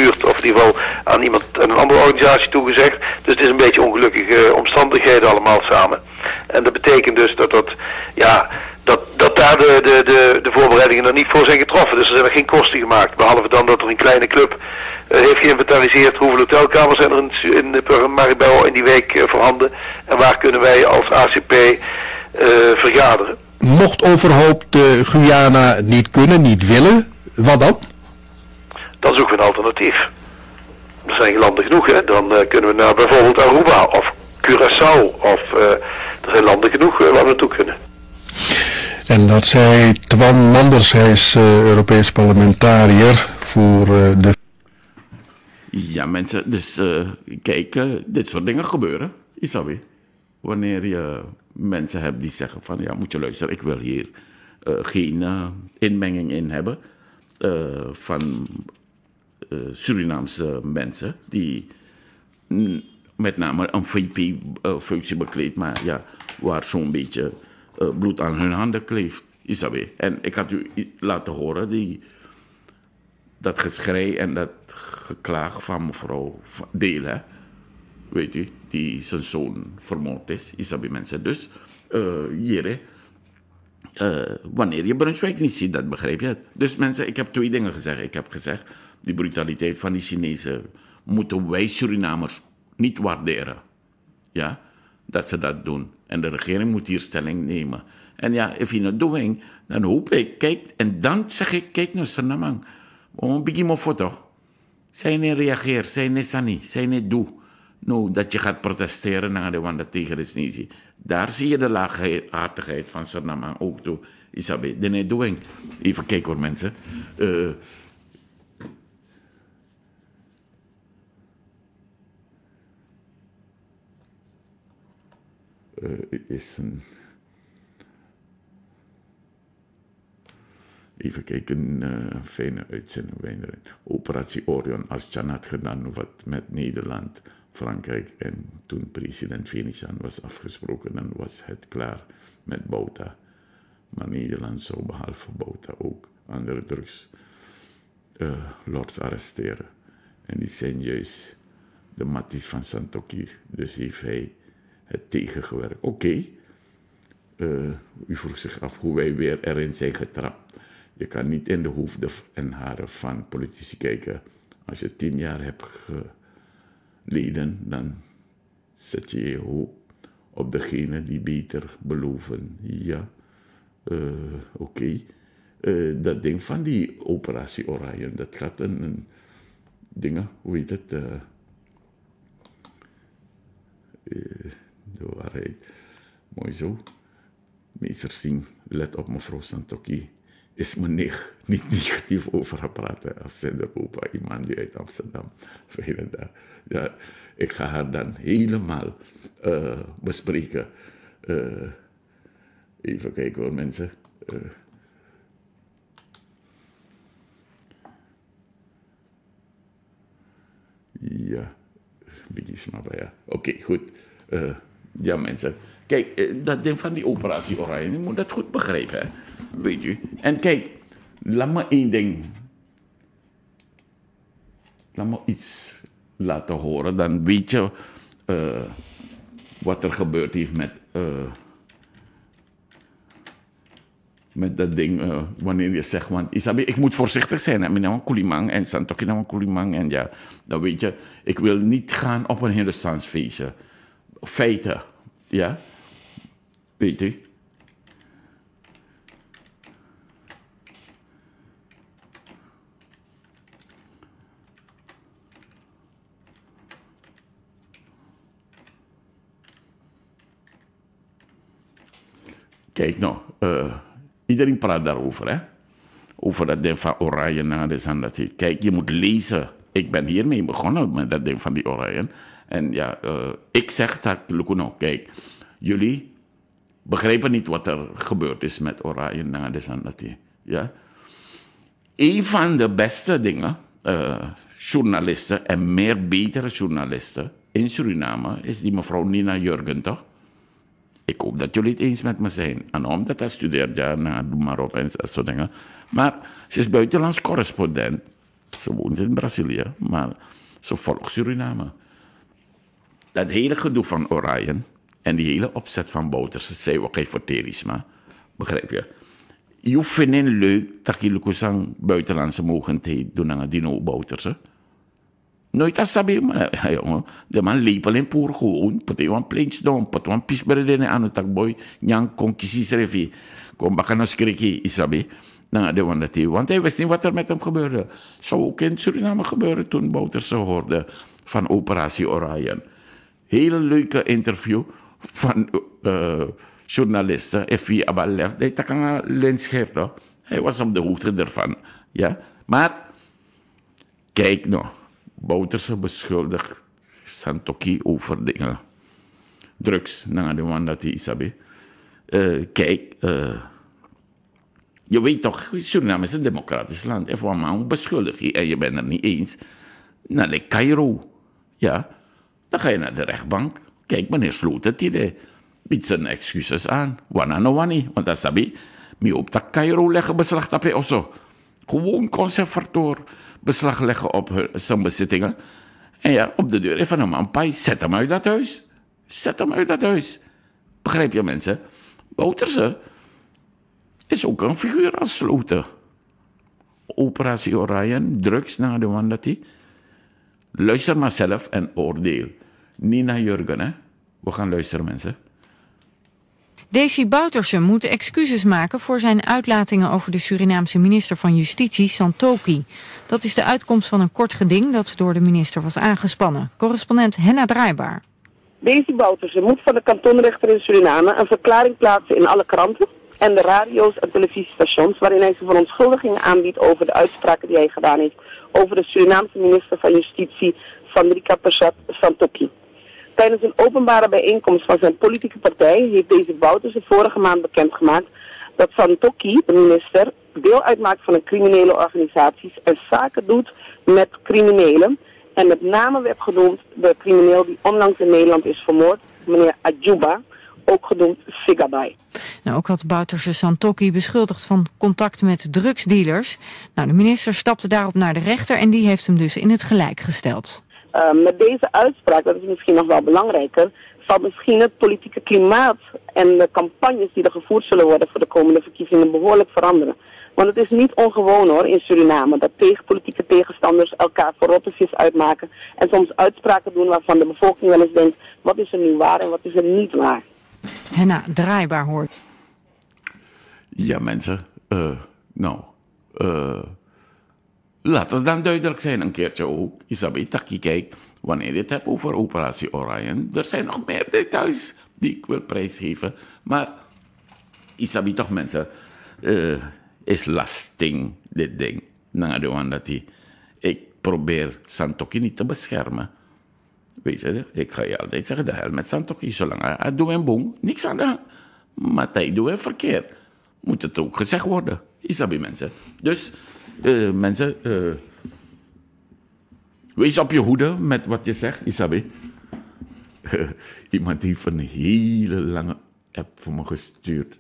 in ieder geval aan iemand, aan een andere organisatie toegezegd. Dus het is een beetje ongelukkige omstandigheden allemaal samen. En dat betekent dus dat dat, ja, dat, dat daar de, de, de, de voorbereidingen er niet voor zijn getroffen. Dus er zijn er geen kosten gemaakt. Behalve dan dat er een kleine club uh, heeft geïnventariseerd hoeveel hotelkamers zijn er in, in de Maribel in die week uh, voorhanden. En waar kunnen wij als A C P uh, vergaderen. Mocht overhoop de Guyana niet kunnen, niet willen, wat dan? Dan zoeken we een alternatief. Er zijn landen genoeg, hè. Dan uh, kunnen we naar bijvoorbeeld Aruba of Curaçao of uh, er zijn landen genoeg uh, waar we naartoe kunnen. En dat zei Twan Manders, hij is uh, Europees parlementariër voor uh, de... Ja mensen, dus uh, kijk, uh, dit soort dingen gebeuren, Isabi. Wanneer je mensen hebt die zeggen van, ja moet je luisteren, ik wil hier uh, geen uh, inmenging in hebben uh, van uh, Surinaamse mensen die mm, met name een V P-functie uh, bekleedt, maar ja, waar zo'n beetje uh, bloed aan hun handen kleeft, Isabi. En ik had u laten horen die, dat geschrei en dat geklaag van mevrouw Deel, hè? Weet u, die zijn zoon vermoord is, Isabi mensen. Dus uh, hier, uh, wanneer je Brunswijk niet ziet, dat begrijp je het. Dus mensen, ik heb twee dingen gezegd. Ik heb gezegd, die brutaliteit van die Chinezen moeten wij Surinamers niet waarderen. Ja, dat ze dat doen. En de regering moet hier stelling nemen. En ja, if you not doing, dan hoop ik, kijk, en dan zeg ik, kijk naar Suriname. Een beetje mijn foto. Zij niet reageert, zij niet sani, zij niet doe. Nou, dat je gaat protesteren naar de wanden tegen de Snezi. Daar zie je de laaghaatigheid van Suriname ook toe. Isabi, de niet doing. Even kijken hoor mensen. Uh, uh, is een... Even kijken, uh, fijne uitzending. Operatie Orion, als Jan had gedaan wat met Nederland, Frankrijk en toen president Venetiaan was afgesproken, dan was het klaar met Bouta. Maar Nederland zou behalve Bouta ook andere drugs uh, lords arresteren. En die zijn juist de matties van Santoki. Dus heeft hij het tegengewerkt. Oké, okay. uh, u vroeg zich af hoe wij weer erin zijn getrapt. Je kan niet in de hoofden en haren van politici kijken. Als je tien jaar hebt geleden, dan zet je je hoop op degene die beter beloven. Ja, uh, oké. Okay. Uh, dat ding van die operatie Orion, dat gaat een, een dingen, hoe heet het? Uh, uh, de waarheid. Mooi zo. Meester Singh, let op mevrouw Santoki. Is me neg- niet negatief over haar praten. Als ze de opa, iemand die uit Amsterdam. Ja, ik ga haar dan helemaal uh, bespreken. Uh, even kijken hoor mensen. Uh, ja, beetje smaak, ja. Oké, okay, goed. Uh, ja mensen. Kijk, uh, dat ding van die operatie Orion, je moet dat goed begrijpen, hè. Weet u. En kijk, laat me één ding. Laat me iets laten horen. Dan weet je uh, wat er gebeurd heeft met, uh, met dat ding. Uh, wanneer je zegt, want Isabi, ik moet voorzichtig zijn. Ik ben nou een Kulimang en Santoki nou een Kulimang. En ja, dan weet je, ik wil niet gaan op een Hindoestaans feestje. Feiten, ja. Weet u. Kijk nou, uh, iedereen praat daarover, hè? Over dat ding van Orion en dat. Kijk, je moet lezen. Ik ben hiermee begonnen met dat ding van die Orion. En ja, uh, ik zeg dat, nou, kijk, jullie begrijpen niet wat er gebeurd is met Orion en dat. Ja? Een van de beste dingen, uh, journalisten en meer betere journalisten in Suriname, is die mevrouw Nina Jurgen, toch? Ik hoop dat jullie het eens met me zijn. En omdat hij studeert, ja, nou, doe maar op en dat soort dingen. Maar ze is buitenlands correspondent Ze woont in Brazilië, maar ze volgt Suriname. Dat hele gedoe van Orion en die hele opzet van Bouters, dat zei ook voor Terisma, begrijp je? Je vindt het leuk dat je lukusang buitenlandse mogendheid doen aan Dino Bouters. Nooit als sabi, maar jongen, de man lepel in poer gewoon, put een pleintje doen, put een pisberde aan het takboy, nyang kon kiezen revi, kom bakken als krikkie, isabi. Nou, de dat hij, want hij wist niet wat er met hem gebeurde. Zou ook in Suriname gebeuren toen Bouters hoorde van Operatie Orion. Hele leuke interview van uh, journalisten, F I Abalef, die takanga Lenscherto. Hij was op de hoogte ervan, ja. Maar, kijk nou, Bouters beschuldigt Santokhi over dingen. Drugs, na de man dat hij isabi. Uh, kijk, uh, je weet toch, Suriname is een democratisch land. En voor man beschuldig je en je bent er niet eens. Nou, like Cairo. Ja, dan ga je naar de rechtbank. Kijk, meneer Sloot het idee. Biedt zijn excuses aan. Wana no wani. Want dat sabi, mi op dat Cairo leggen beslag op je osso. Gewoon conservator beslag leggen op zijn bezittingen. En ja, op de deur even een man pai. Zet hem uit dat huis. Zet hem uit dat huis. Begrijp je, mensen? Bouterse is ook een figuur als Sloten. Operatie Orion, drugs na de man dat hij. Luister maar zelf en oordeel. Niet naar Jurgen, hè. We gaan luisteren, mensen. Desi Bouterse moet excuses maken voor zijn uitlatingen over de Surinaamse minister van Justitie, Santokhi. Dat is de uitkomst van een kort geding dat door de minister was aangespannen. Correspondent Henna Draaibaar. Desi Bouterse moet van de kantonrechter in Suriname een verklaring plaatsen in alle kranten en de radio's en televisiestations waarin hij zijn verontschuldigingen aanbiedt over de uitspraken die hij gedaan heeft over de Surinaamse minister van Justitie, Sandrika Persat Santokhi. Tijdens een openbare bijeenkomst van zijn politieke partij heeft deze Bouterse vorige maand bekendgemaakt dat Santokhi, de minister, deel uitmaakt van een criminele organisatie en zaken doet met criminelen. En met name werd genoemd de crimineel die onlangs in Nederland is vermoord, meneer Adjuba, ook genoemd Sigabay. Nou, ook had Bouterse Santokhi beschuldigd van contact met drugsdealers. Nou, de minister stapte daarop naar de rechter en die heeft hem dus in het gelijk gesteld. Uh, met deze uitspraak, dat is misschien nog wel belangrijker, zal misschien het politieke klimaat en de campagnes die er gevoerd zullen worden voor de komende verkiezingen behoorlijk veranderen. Want het is niet ongewoon hoor in Suriname dat tegen politieke tegenstanders elkaar voor rottetjes uitmaken en soms uitspraken doen waarvan de bevolking wel eens denkt, wat is er nu waar en wat is er niet waar. Henna Draaibaar hoort. Ja mensen, uh, nou, uh, laat het dan duidelijk zijn een keertje ook. Isabi, Taki, kijk, wanneer je het hebt over Operatie Orion, er zijn nog meer details die ik wil prijsgeven. Maar, Isabi toch mensen, uh, is lasting dit ding. Na de one dat hij, ik probeer Santokhi niet te beschermen. Weet je, ik ga je altijd zeggen, de hel met Santokhi, zolang hij doet een boom, niks aan de hand. Maar hij doet een verkeerd. Moet het ook gezegd worden. Isabi mensen. Dus, uh, mensen, uh, wees op je hoede met wat je zegt, Isabi. Uh, iemand heeft een hele lange app voor me gestuurd.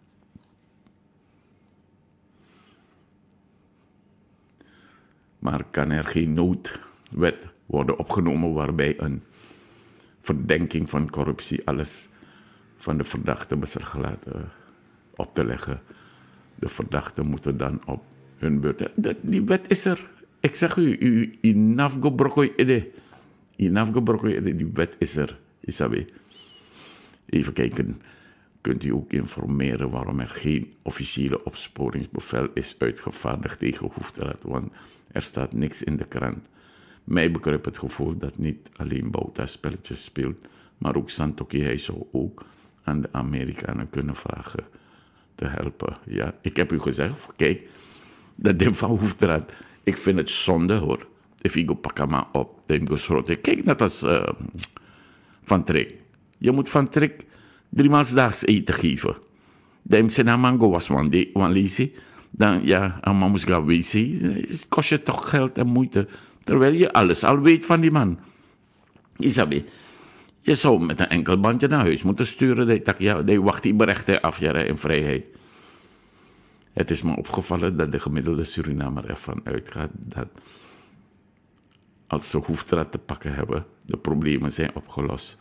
Maar kan er geen noodwet worden opgenomen waarbij een verdenking van corruptie alles van de verdachte beslag laten op te leggen. De verdachten moeten dan op hun beurt. Die wet is er. Ik zeg u, u inafgebrokoi ide. Inafgebrokoi ide, die wet is er. Isabi. Even kijken. Kunt u ook informeren waarom er geen officiële opsporingsbevel is uitgevaardigd tegen Hoefdraad, want er staat niks in de krant. Mij bekruipt het gevoel dat niet alleen Bouta spelletjes speelt, maar ook Santokhi, hij zou ook aan de Amerikanen kunnen vragen te helpen. Ja, ik heb u gezegd, kijk, dat ding van Hoefdraad, ik vind het zonde hoor. If ik pak hem maar op, denk ik, kijk net als uh, Van Trik. Je moet Van Trik driemaal daags eten geven. Dan ze naar mango was wan lezen. Dan ja, een man moest gaan wezen. Het kost je toch geld en moeite. Terwijl je alles al weet van die man. Isabi, je zou met een enkel bandje naar huis moeten sturen. Dat ja, die wacht die berechten af, ja, in vrijheid. Het is me opgevallen dat de gemiddelde Surinamer ervan uitgaat dat als ze hoefdraad te pakken hebben, de problemen zijn opgelost.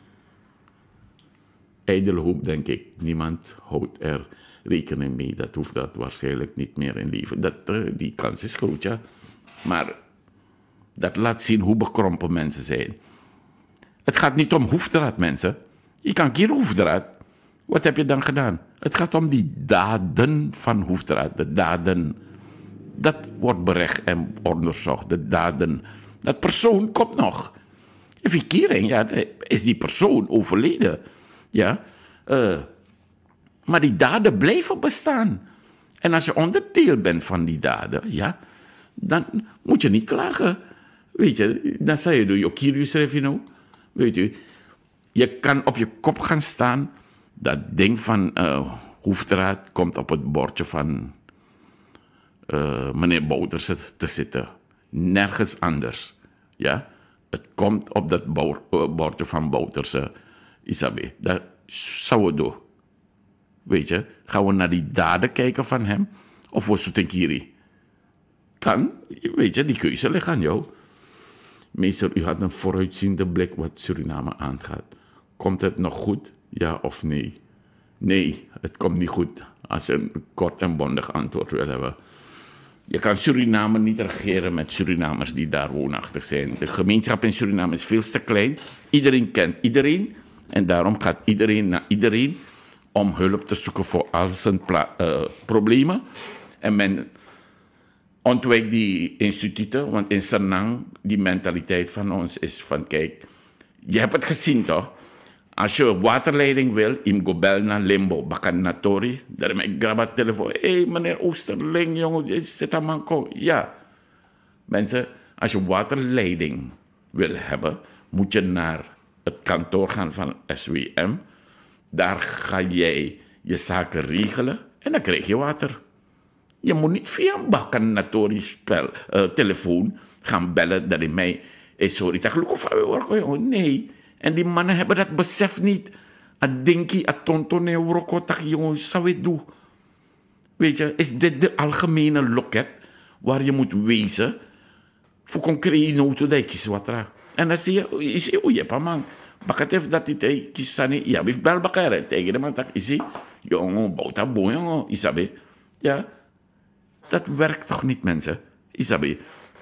Ijdele hoop, denk ik. Niemand houdt er rekening mee. Dat hoeft dat waarschijnlijk niet meer in leven. Dat, uh, die kans is groot, ja. Maar dat laat zien hoe bekrompen mensen zijn. Het gaat niet om hoefdraad, mensen. Je kan kiezen hoefdraad. Wat heb je dan gedaan? Het gaat om die daden van hoefdraad. De daden. Dat wordt berecht en onderzocht. De daden. Dat persoon komt nog. Even kering, ja, is die persoon overleden. Ja. Uh, maar die daden blijven bestaan. En als je onderdeel bent van die daden, ja, dan moet je niet klagen. Weet je, dan zei je door je Kyrios Revino. Weet je, je kan op je kop gaan staan. Dat ding van uh, hoefdraad komt op het bordje van uh, meneer Bouterse te zitten. Nergens anders. Ja, het komt op dat bordje van Bouterse. Isabel, dat zou we doen. Weet je, gaan we naar die daden kijken van hem? Of we zoeten Kiri? Kan, weet je, die keuze ligt aan jou. Meester, u had een vooruitziende blik wat Suriname aangaat. Komt het nog goed, ja of nee? Nee, het komt niet goed als je een kort en bondig antwoord wil hebben. Je kan Suriname niet regeren met Surinamers die daar woonachtig zijn. De gemeenschap in Suriname is veel te klein. Iedereen kent iedereen. En daarom gaat iedereen naar iedereen om hulp te zoeken voor al zijn pla- uh, problemen. En men ontwijkt die instituten, want in Senang, die mentaliteit van ons is van, kijk, je hebt het gezien toch? Als je waterleiding wil, im go bel naar Limbo, bakan natori, daar heb ik grab telefoon. Hé, hey, meneer Oosterling, jongen, je zit aan manko. Ja. Mensen, als je waterleiding wil hebben, moet je naar het kantoor gaan van S W M. Daar ga jij je zaken regelen en dan krijg je water. Je moet niet via een bakkanatori spel, uh, telefoon gaan bellen dat hij mij... Hey, sorry, zeg, nee. En die mannen hebben dat besef niet. Adinki, atontone, uroko, tak jongen, zou het doen. Weet je, is dit de algemene loket waar je moet wezen voor concreet noten dat je kies wat er. En dan zie je, is je, je pa man. Bakat heeft dat hij kies sani, ja, heeft bel bakare tegen de man tak, is hij, jongen, bouta boy, jongen, Isabe. Ja, dat werkt toch niet, mensen, Isabe.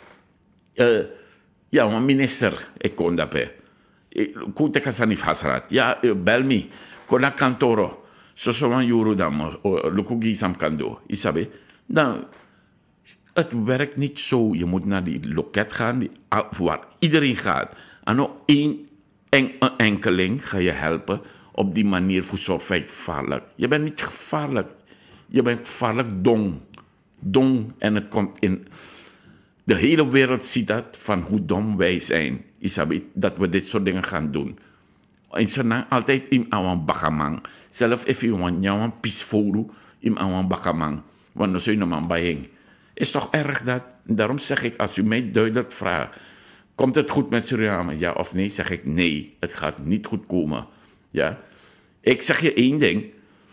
Uh, ja, maar minister, ik kon dat bij. Kote kasani fasrat. Ja, bel me. Kona kantoro. Zo zo man juru dan. Lukugi sam kando. Isabe. Dan, het werkt niet zo. Je moet naar die loket gaan, die, waar iedereen gaat. En nog één en, een enkeling ga je helpen. Op die manier voor zo'n feit gevaarlijk. Je bent niet gevaarlijk. Je bent gevaarlijk dong. Dong. En het komt in... De hele wereld ziet dat van hoe dom wij zijn. Isabi, dat we dit soort dingen gaan doen. En ze altijd in een bakamang. Zelf if je want jou een pisforu in een bakamang. Want dan zul je man bijeen. Is toch erg dat? Daarom zeg ik, als u mij duidelijk vraagt, komt het goed met Suriname? Ja of nee? Zeg ik nee, het gaat niet goed komen. Ja? Ik zeg je één ding.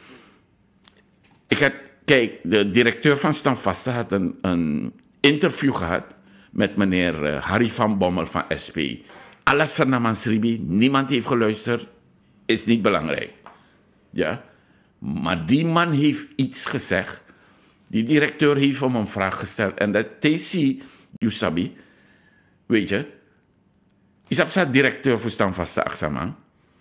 Ik had, kijk, de directeur van Standvaste had een, een interview gehad met meneer uh, Harry van Bommel van S P. Alles naman Sribi, niemand heeft geluisterd, is niet belangrijk. Ja? Maar die man heeft iets gezegd. Die directeur heeft hem een vraag gesteld. En dat T C Yusabi, weet je, is op zijn directeur voor Standvaste Aksaman.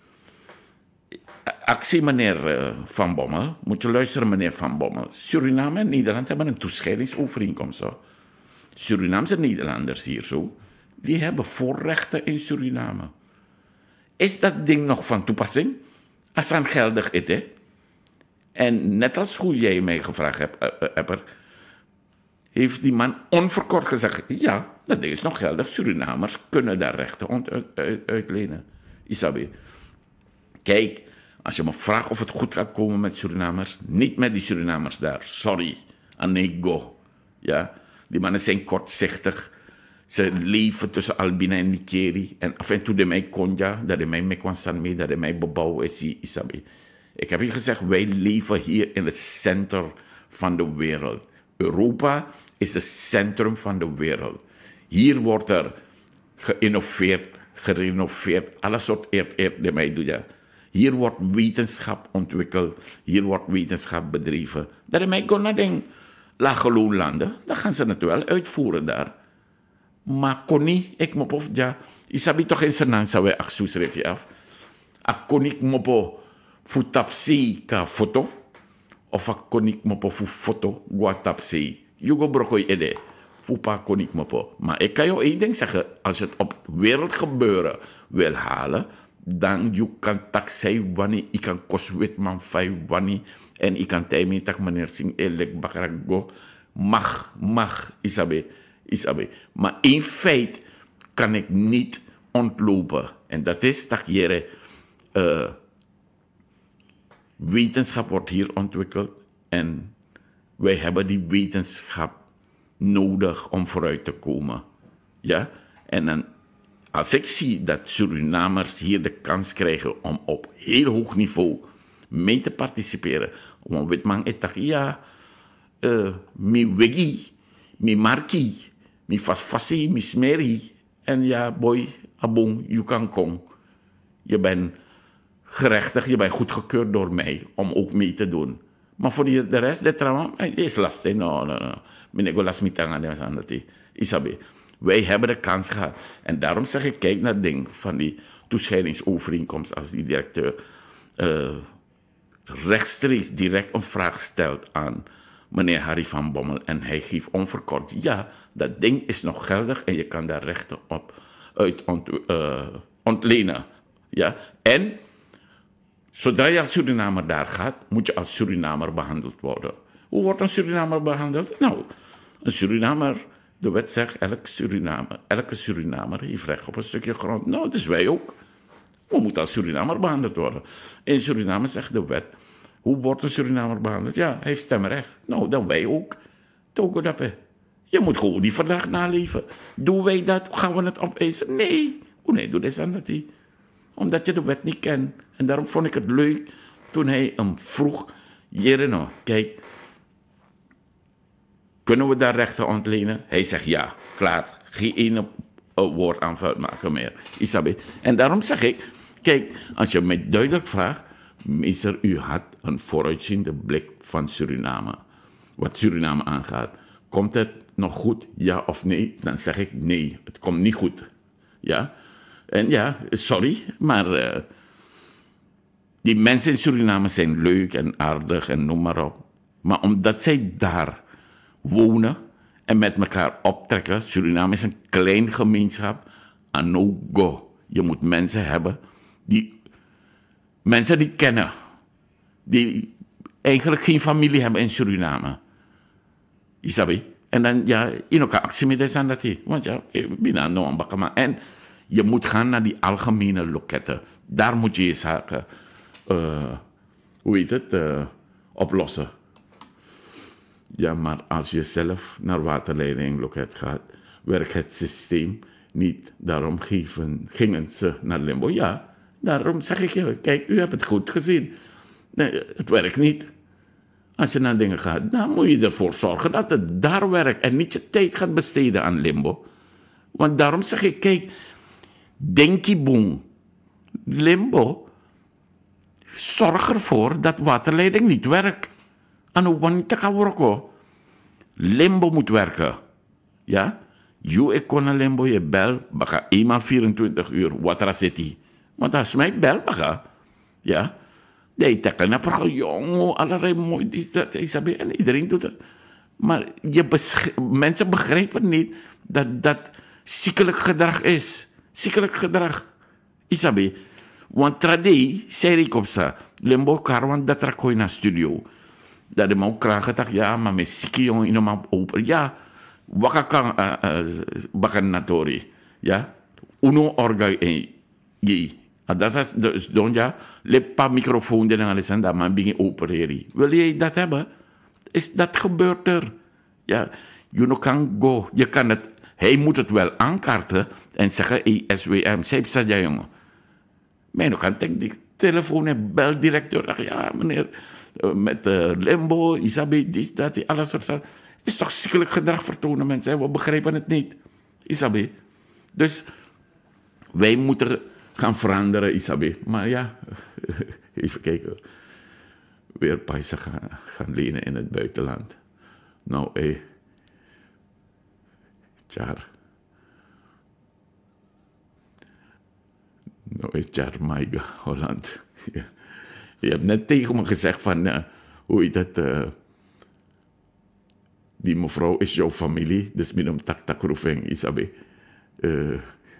Actie meneer uh, Van Bommel, moet je luisteren meneer Van Bommel. Suriname en Nederland hebben een toescheidingsovereenkomst. Zo. Surinaamse Nederlanders hier zo, die hebben voorrechten in Suriname. Is dat ding nog van toepassing? Als het geldig is, hè? En net als hoe jij mij gevraagd hebt, uh, uh, Epper, heeft die man onverkort gezegd, ja, dat ding is nog geldig. Surinamers kunnen daar rechten uit, uit, uitlenen. Isabe, kijk, als je me vraagt of het goed gaat komen met Surinamers, niet met die Surinamers daar, sorry, anego, ja. Die mannen zijn kortzichtig. Ze leven tussen Albina en Nikeri. En af en toe de mij konja, dat de mij mekwansan mee, dat de mij bebouwen is, Isabe. Ik heb je gezegd, wij leven hier in het centrum van de wereld. Europa is het centrum van de wereld. Hier wordt er geïnnoveerd, gerenoveerd, alle soort eerd, eerd die mij doet. Hier wordt wetenschap ontwikkeld, hier wordt wetenschap bedreven. Dat is mij gewoon naar de lage loonlanden, dat gaan ze natuurlijk wel uitvoeren daar. Maar kon niet, ik mop of ja, isabi toch in zijn naam zou wij acties schrijven af. Ik kon niet mopo voor tapsi ka foto, of ik kon niet mopo voor foto gua tapsi. Jugo brokoi ede, voor pa kon ik mopo. Maar ik kan jou één ding zeggen, als je het op wereldgebeuren wil halen, dan je kan taxi wanneer ik kan koswitman vijf wanneer en ik kan tegen tak meneer Singh elek bakarago mag mag isabe isabe. Maar één feit kan ik niet ontlopen en dat is dat hier uh, wetenschap wordt hier ontwikkeld en wij hebben die wetenschap nodig om vooruit te komen. Ja, en dan als ik zie dat Surinamers hier de kans krijgen om op heel hoog niveau mee te participeren, om witman etak ja, uh, mi wegi, mi marki, mi fasfasi, mi smeri, en ja, boy, abong, you kan kong. Je bent gerechtig, je bent goedgekeurd door mij om ook mee te doen. Maar voor die, de rest, dit trauma, is lastig. No, no, no. Meneer Golas Mitanga, dat is Isabe. Wij hebben de kans gehad. En daarom zeg ik, kijk naar het ding van die toescheidingsovereenkomst als die directeur uh, rechtstreeks direct een vraag stelt aan meneer Harry van Bommel en hij geeft onverkort, ja, dat ding is nog geldig en je kan daar rechten op uit ont, uh, ontlenen. Ja? En zodra je als Surinamer daar gaat, moet je als Surinamer behandeld worden. Hoe wordt een Surinamer behandeld? Nou, een Surinamer, de wet zegt, elke Surinamer, elke Surinamer heeft recht op een stukje grond. Nou, dus wij ook. We moeten als Surinamer behandeld worden. In Suriname zegt de wet, hoe wordt een Surinamer behandeld? Ja, hij heeft stemrecht. Nou, dan wij ook. Togo dappe. Je moet gewoon die verdrag naleven. Doen wij dat? Gaan we het opeisen? Nee. Oh nee, doe dit aan dat hij. Omdat je de wet niet kent. En daarom vond ik het leuk toen hij hem vroeg, Jereno, kijk, kunnen we daar rechten ontlenen? Hij zegt ja, klaar. Geen ene woord aan vuil maken meer. Isabe. En daarom zeg ik, kijk, als je mij duidelijk vraagt, meester, u had een vooruitziende blik van Suriname. Wat Suriname aangaat. Komt het nog goed, ja of nee? Dan zeg ik nee, het komt niet goed. Ja? En ja, sorry, maar uh, die mensen in Suriname zijn leuk en aardig en noem maar op. Maar omdat zij daar wonen en met elkaar optrekken, Suriname is een klein gemeenschap, anogo. Je moet mensen hebben die mensen die kennen, die eigenlijk geen familie hebben in Suriname. Isabi. En dan, ja, in elkaar actie met deze aan dat hier. Want ja, bijna no een bakkema. En je moet gaan naar die algemene loketten. Daar moet je je zaken, uh, hoe heet het, uh, oplossen. Ja, maar als je zelf naar waterleiding loket gaat, werkt het systeem niet. Daarom geven, gingen ze naar Limbo. Ja, daarom zeg ik je, kijk, u hebt het goed gezien. Nee, het werkt niet. Als je naar dingen gaat, dan moet je ervoor zorgen dat het daar werkt en niet je tijd gaat besteden aan Limbo. Want daarom zeg ik, kijk, Denkiboom, Limbo, zorg ervoor dat waterleiding niet werkt. En hoe wanneer kan werken? Limbo moet werken. Ja? Je ik kon naar Limbo, je bel, baka eenmaal vierentwintig uur, wat er zit. Want als mij bel, baka, ja. Nee, dat kan je jongen, allerlei mooi, die, dat, Isabi, en iedereen doet het. Maar je besch- mensen begrijpen niet dat dat ziekelijk gedrag is. Ziekelijk gedrag, Isabi. Want tradie, zei ik op ze, Limbo karwan dat er kooi naar studio. Dat de man kragen dacht, ja, maar mijn zieke jongen in hem open. Ja, waka kan, uh, uh, bakan natori. Ja, uno orga en je. Dat is dus dan ja, lepa microfoon en alles en dat man begin opereren. Wil je dat hebben? Is dat gebeurt er? Ja, je kan go. Je kan het. Hij moet het wel aankaarten en zeggen, hey, S W M, zei dat ja jongen. Maar je kan die telefoon en bel directeur. Ja meneer, uh, met uh, limbo, Isabi, dit, dat, die, alles soort van. Is toch ziekelijk gedrag vertonen, mensen. We begrijpen het niet. Isabi. Dus wij moeten gaan veranderen, Isabi. Maar ja, even kijken. Weer paisa gaan, gaan lenen in het buitenland. Nou, hé. Eh, Tjar. Nou, is Tjar Maiga, Holland. Ja. Je hebt net tegen me gezegd van, uh, hoe heet het, uh, die mevrouw is jouw familie, dus minum tak tak roefing, Isabi. Uh,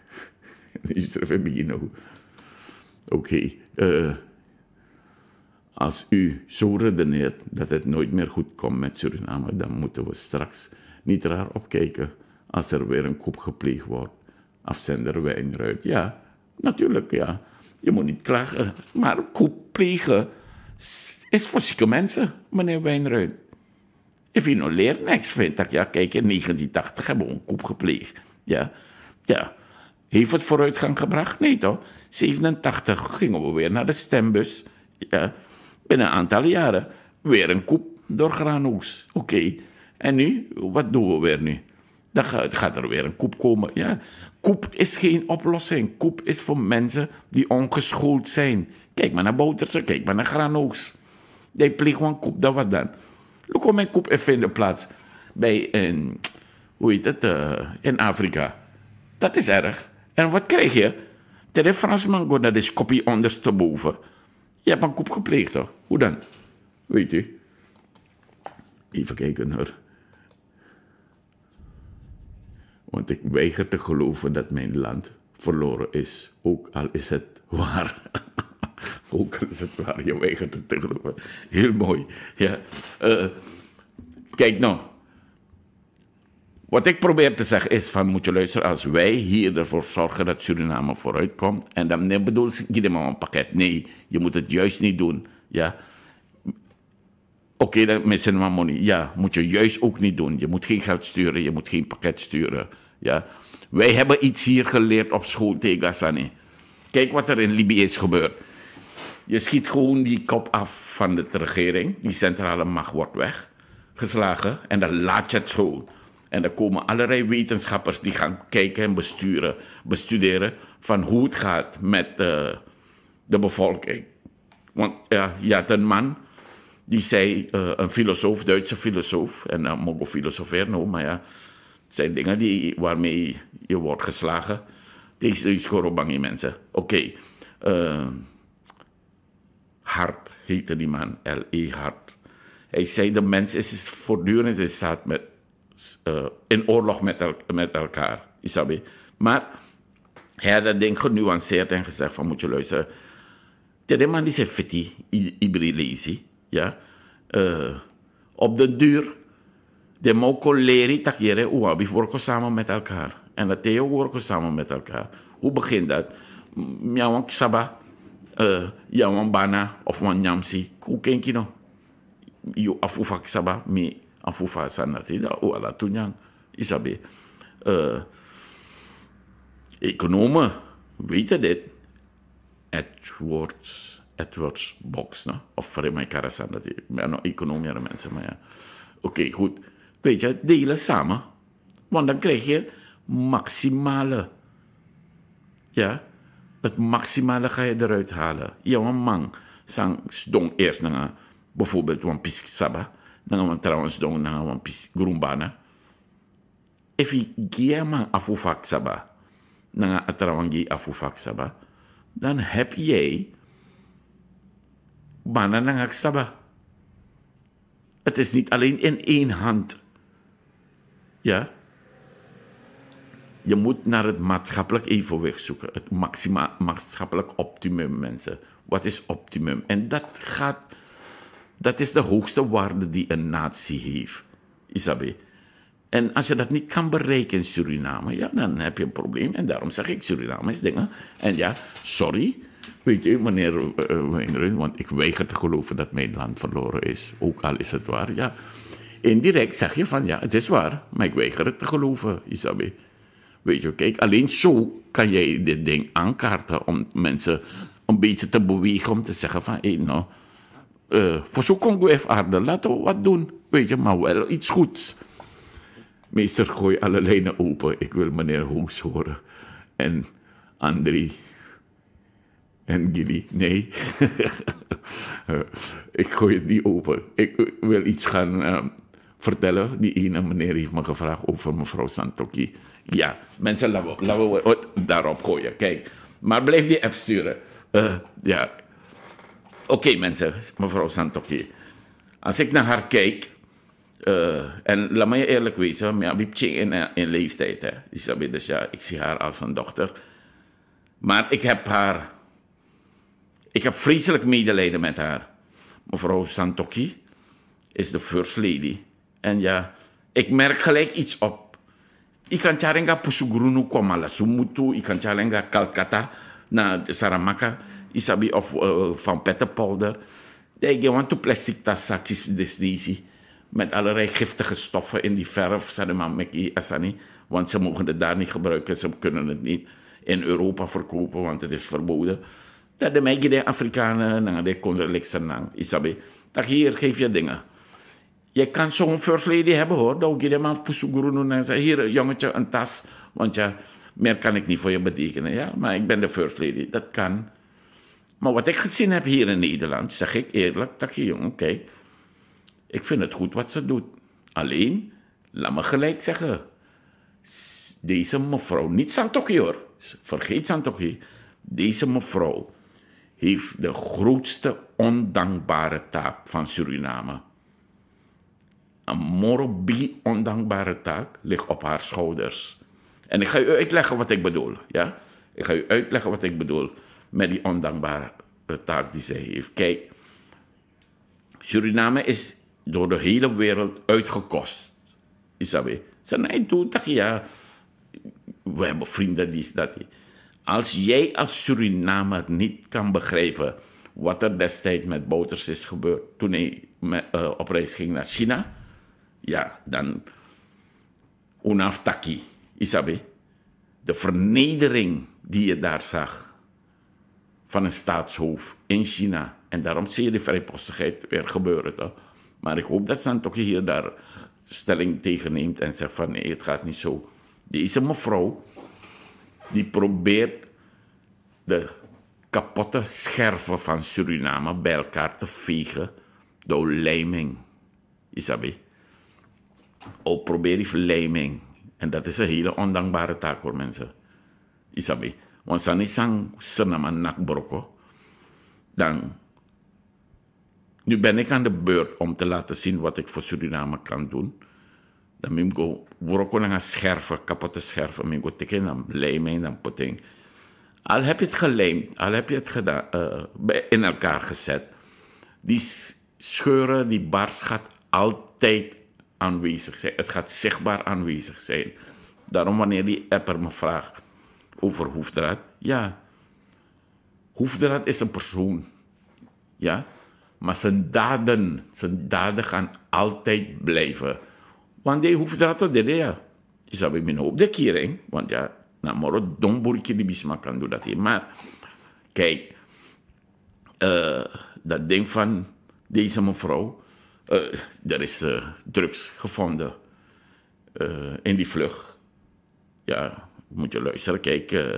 Oké. Uh, als u zo redeneert dat het nooit meer goed komt met Suriname, dan moeten we straks niet raar opkijken als er weer een coup gepleegd wordt. Afzender Wijnruid. Ja, natuurlijk, ja. Je moet niet klagen. Maar coup plegen is voor zieke mensen, meneer Wijnruid. Als je nou leert niks vindt, dat ja, kijk, in negentien tachtig hebben we een coup gepleegd. Ja, ja. Heeft het vooruitgang gebracht? Nee, toch? zevenentachtig gingen we weer naar de stembus. Ja. Binnen een aantal jaren weer een coup door Granoux. Oké. Okay. En nu? Wat doen we weer nu? Dan gaat er weer een coup komen. Ja. Coup is geen oplossing. Coup is voor mensen die ongeschoold zijn. Kijk maar naar Bouterse, kijk maar naar Granoux. Die plegen een coup, dat wat dan? Look hoe mijn coup vindt plaats bij een, hoe heet het, uh, in Afrika. Dat is erg. En wat krijg je? De Fransman gaat naar de kopie ondersteboven. Je hebt een coup gepleegd, toch? Hoe dan? Weet u? Even kijken hoor. Want ik weiger te geloven dat mijn land verloren is. Ook al is het waar. Ook al is het waar, je weigert het te geloven. Heel mooi. Ja. Uh, kijk nou. Wat ik probeer te zeggen is van, moet je luisteren, als wij hier ervoor zorgen dat Suriname vooruit komt, en dan nee, bedoel ik niet maar een pakket. Nee, je moet het juist niet doen. Ja. Oké, okay, dat met cinema money. Ja, moet je juist ook niet doen. Je moet geen geld sturen, je moet geen pakket sturen. Ja. Wij hebben iets hier geleerd op school tegen Sani. Kijk wat er in Libië is gebeurd. Je schiet gewoon die kop af van de regering. Die centrale macht wordt weggeslagen. En dan laat je het zo. En dan komen allerlei wetenschappers die gaan kijken en besturen, bestuderen van hoe het gaat met uh, de bevolking. Want ja, je had een man die zei, uh, een filosoof, Duitse filosoof, en dan uh, mogen we filosoferen, no, maar ja, het zijn dingen die, waarmee je wordt geslagen. Deze is gewoon bang in mensen. Oké, okay. uh, Hart heette die man, L E Hart. Hij zei, de mens is voortdurend in staat met Uh, in oorlog met, el- met elkaar, Isabi. Maar hij had dat ding genuanceerd en gezegd van, moet je luisteren. De man die zei, fiti, ibrilezi, ja. Uh, op de duur, de moko leri takjere uabi, werken samen met elkaar. En dat theo werken samen met elkaar. Hoe begint dat? Jouw ksaba, uh, jouw bana of wan nyamsi, hoe ken je nou? Je afufa ksaba, mi afufa sanati, da o ala tunyang, Isabi. Uh, economen weten dit. Edwards, Edwards Box, no? Of voor mij karasan, dat ik ben nog economie mensen, maar ja. Oké, okay, goed. Weet je, delen samen. Want dan krijg je maximale. Ja, het maximale ga je eruit halen. Je een man, sang dong eerst naar bijvoorbeeld een pisk saba. Dan gaan we trouwens doen naar een pisk groenbana. If je giaman afufak saba, dan trouwens je afufak saba, dan heb jij bana naar saba. Het is niet alleen in één hand. Ja. Je moet naar het maatschappelijk evenwicht zoeken. Het maxima, maatschappelijk optimum, mensen. Wat is optimum? En dat gaat... Dat is de hoogste waarde die een natie heeft. Isabi. En als je dat niet kan bereiken in Suriname, ja, dan heb je een probleem. En daarom zeg ik Suriname is dingen. En ja, sorry. Weet je, meneer uh, Wijnruid, want ik weiger te geloven dat mijn land verloren is. Ook al is het waar, ja. Indirect zeg je van, ja, het is waar. Maar ik weiger het te geloven, Isabi. Weet je, kijk, alleen zo kan jij dit ding aankaarten om mensen een beetje te bewegen om te zeggen van, hé, hey, nou, Uh, voor zo'n Congo F aarde, laten we wat doen. Weet je, maar wel iets goeds. Meester, gooi alle lijnen open. Ik wil meneer Hoos horen. En André. En Gilly. Nee. uh, ik gooi het niet open. Ik wil iets gaan uh, vertellen. Die ene meneer heeft me gevraagd over mevrouw Santoki. Ja, mensen, laten we, laten we het daarop gooien. Kijk, maar blijf die app sturen. Uh, ja. Oké, okay, mensen, mevrouw Santoki. Als ik naar haar kijk... Uh, en laat me je eerlijk wezen, maar ik ben in, in leeftijd. Hè. Dus ja, ik zie haar als een dochter. Maar ik heb haar... Ik heb vreselijk medelijden met haar. Mevrouw Santoki is de first lady. En ja, ik merk gelijk iets op. Ik kan charenga Pusugurunu komala sumutu. Ik kan charenga Calcutta naar Saramaka. Isabi of uh, van Pettenpolder. Ik want to plastic tassakjes desnezi. Met allerlei giftige stoffen in die verf. Want ze mogen het daar niet gebruiken. Ze kunnen het niet in Europa verkopen, want het is verboden. Dat de meiden, de Afrikanen, nou, de konden Isabi. Dat hier geef je dingen. Je kan zo'n first lady hebben hoor. Dan geef je maar Pusugurunu en zeg hier jongetje een tas. Want ja, meer kan ik niet voor je betekenen. Ja, maar ik ben de first lady. Dat kan. Maar wat ik gezien heb hier in Nederland, zeg ik eerlijk, dat je jongen, kijk. Ik vind het goed wat ze doet. Alleen, laat me gelijk zeggen. Deze mevrouw, niet Santoki hoor. Vergeet Santoki. Deze mevrouw heeft de grootste ondankbare taak van Suriname. Een morbi ondankbare taak ligt op haar schouders. En ik ga u uitleggen wat ik bedoel. Ja? Ik ga u uitleggen wat ik bedoel met die ondankbare taak die zij heeft. Kijk, Suriname is door de hele wereld uitgekost. Isabe. Ze nee, doe dat ja. We hebben vrienden die dat. Als jij als Surinamer niet kan begrijpen wat er destijds met Bouters is gebeurd toen hij met, uh, op reis ging naar China, ja, dan unaftaki, Isabe. De vernedering die je daar zag van een staatshoofd in China. En daarom zie je de vrijpostigheid weer gebeuren. Toch? Maar ik hoop dat Santoki hier daar stelling tegen neemt en zegt van nee, het gaat niet zo. Deze mevrouw, die probeert de kapotte scherven van Suriname bij elkaar te vegen door lijming. Isabi. Ook probeer die verlijming. En dat is een hele ondankbare taak voor mensen. Isabi. Want als je sang senaman nakbroko, dan... Nu ben ik aan de beurt om te laten zien wat ik voor Suriname kan doen. Dan moet ik go, broko naar scherven, kapotte scherven, moet ik go tikken, dan lijmen, dan putting. Al heb je het gelijmd, al heb je het gedaan, uh, in elkaar gezet. Die scheuren, die barst gaat altijd aanwezig zijn. Het gaat zichtbaar aanwezig zijn. Daarom wanneer die apper me vraagt over Hoefdraad. Ja, Hoefdraad is een persoon. Ja, maar zijn daden, zijn daden gaan altijd blijven. Want die Hoefdraad te deden, ja. Is dat bij mijn hoop de kering. Want ja, nou, maar domboertje die bisma kan doen dat hier. Maar, kijk, uh, dat ding van deze mevrouw. Uh, er is uh, drugs gevonden uh, in die vlucht. Ja, moet je luisteren. Kijk, uh,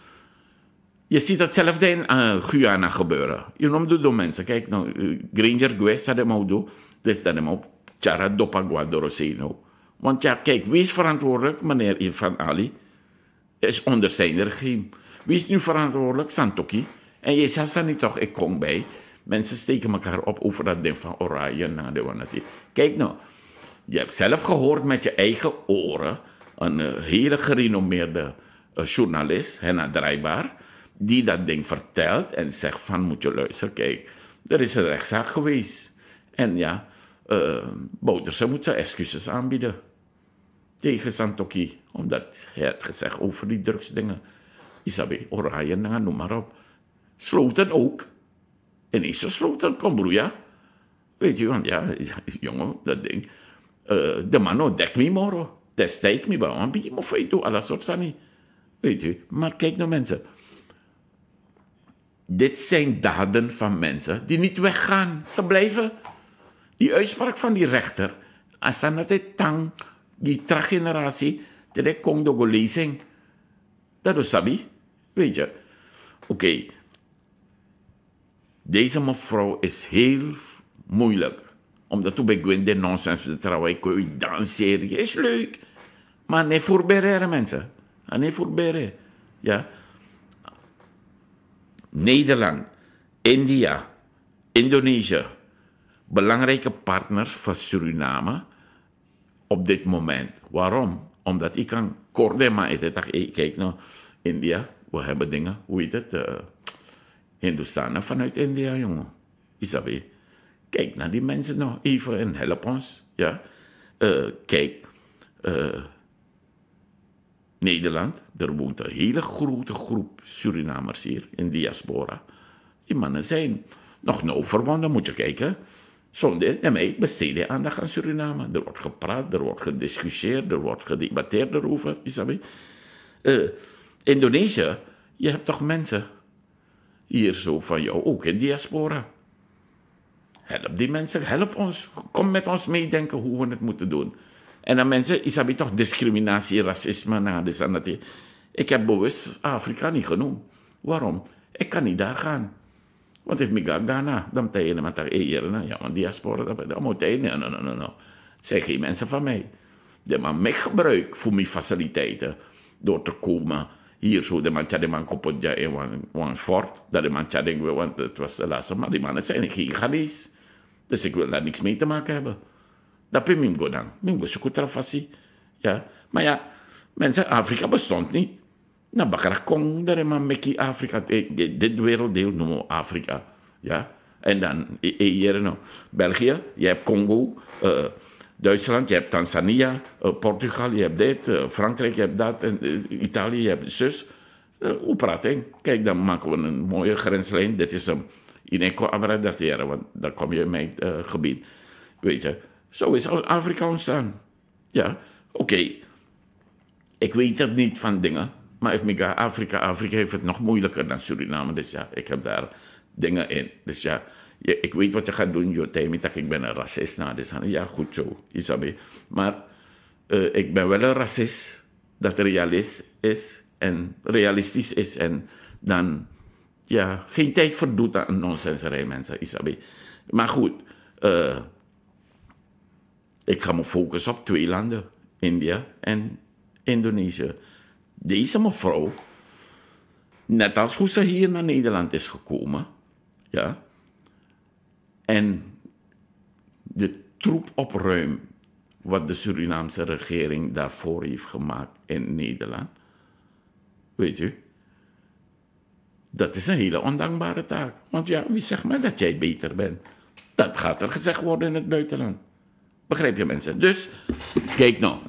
je ziet hetzelfde in uh, Guyana gebeuren. Je noemt het door mensen. Kijk, nou, uh, Granger Guest had hem ook doen. Dus dat hem op Chara Dopagua Doroseno. Want ja, kijk, wie is verantwoordelijk? Meneer Irfan Ali is onder zijn regime. Wie is nu verantwoordelijk? Santoki. En je zegt er niet toch, ik kom bij. Mensen steken elkaar op over dat ding van Orion. Nou, kijk nou, je hebt zelf gehoord met je eigen oren een uh, hele gerenommeerde uh, journalist, Henna Draaibaar, die dat ding vertelt en zegt van, moet je luisteren, kijk, er is een rechtszaak geweest. En ja, uh, Bouterse moet zijn excuses aanbieden tegen Santoki, omdat hij had gezegd over die drugsdingen. Isabe, Orion, nou, noem maar op. Sloten ook. En niet zo sloten, kom broeia. Weet je, want ja, jongen, dat ding. Uh, de man, dek me morgen. Destijds me bij een beetje moffeito, alles soort van niet. Weet je, maar kijk naar mensen. dit zijn daden van mensen die niet weggaan. Ze blijven. Die uitspraak van die rechter, als aan het tang, die transgeneratie, dat komt door een lezing. Dat is sabi, weet je. Oké. Okay. Deze mevrouw is heel moeilijk. Omdat toen bij Gwen de nonsens te trouwen, kun je danseren, is leuk. Maar niet voorbereiden mensen. Niet voorbereiden. Ja. Nederland, India, Indonesië. Belangrijke partners van Suriname op dit moment. Waarom? Omdat ik kan kort maar ik dacht, hey, kijk nou, India, we hebben dingen, hoe heet het? Uh, Hindustanen vanuit India, jongen. Isabi. Kijk naar die mensen nog even en help ons. Ja? Uh, kijk, uh, Nederland, er woont een hele grote groep Surinamers hier in diaspora. Die mannen zijn nog nauw verbonden, moet je kijken. Zonder en mij besteden aandacht aan Suriname. Er wordt gepraat, er wordt gediscussieerd, er wordt gedebatteerd erover. Isabi. Uh, Indonesië, je hebt toch mensen hier zo van jou, ook in diaspora. Help die mensen, help ons. Kom met ons meedenken hoe we het moeten doen. En dan mensen, is dat toch discriminatie, racisme. Nou, dus dat die, ik heb bewust Afrika niet genoemd. Waarom? Ik kan niet daar gaan. Want if ik ga daarna, dan moet je met haar eieren. Ja, maar diaspora, dat moet je. Nee, nee, nee, nee. Zijn geen mensen van mij. Die man mij gebruik voor mijn faciliteiten. Door te komen hier zo, de man de man kopotja in een fort. Dat de man denkt, want het was de laatste. Maar die mannen zijn geen Ghanese. Dus ik wil daar niks mee te maken hebben. Dat ben ik dan. Ik ben zo trafassie. Ja. Maar ja, mensen, Afrika bestond niet. Nou, Bakara Kong, daar is maar Mekkie Afrika. Dit werelddeel noemen we Afrika. Ja. En dan, hier nou, België, je hebt Congo, uh, Duitsland, je hebt Tanzania, uh, Portugal, je hebt dit, uh, Frankrijk, je hebt dat, en uh, Italië, je hebt zus. Uh, hoe praat ik? Kijk, dan maken we een mooie grenslijn. Dit is hem. In Eco Abradatière, want daar kom je in mijn uh, gebied. Weet je, zo is Afrika ontstaan. Ja, oké. Okay. Ik weet het niet van dingen, maar if ik ga Afrika, Afrika heeft het nog moeilijker dan Suriname. Dus ja, ik heb daar dingen in. Dus ja, je, ik weet wat je gaat doen. Je tijd dat ik ben een racist. Nou, dus ja, goed zo, Isabi. Maar uh, ik ben wel een racist dat realist is en realistisch is en dan. Ja, geen tijd voor doet aan nonsenserij, mensen, Isabi. Maar goed, uh, ik ga me focussen op twee landen, India en Indonesië. Deze mevrouw, net als hoe ze hier naar Nederland is gekomen, ja, en de troep opruim wat de Surinaamse regering daarvoor heeft gemaakt in Nederland, weet u, dat is een hele ondankbare taak. Want ja, wie zegt maar dat jij beter bent? Dat gaat er gezegd worden in het buitenland. Begrijp je, mensen? Dus, kijk nou.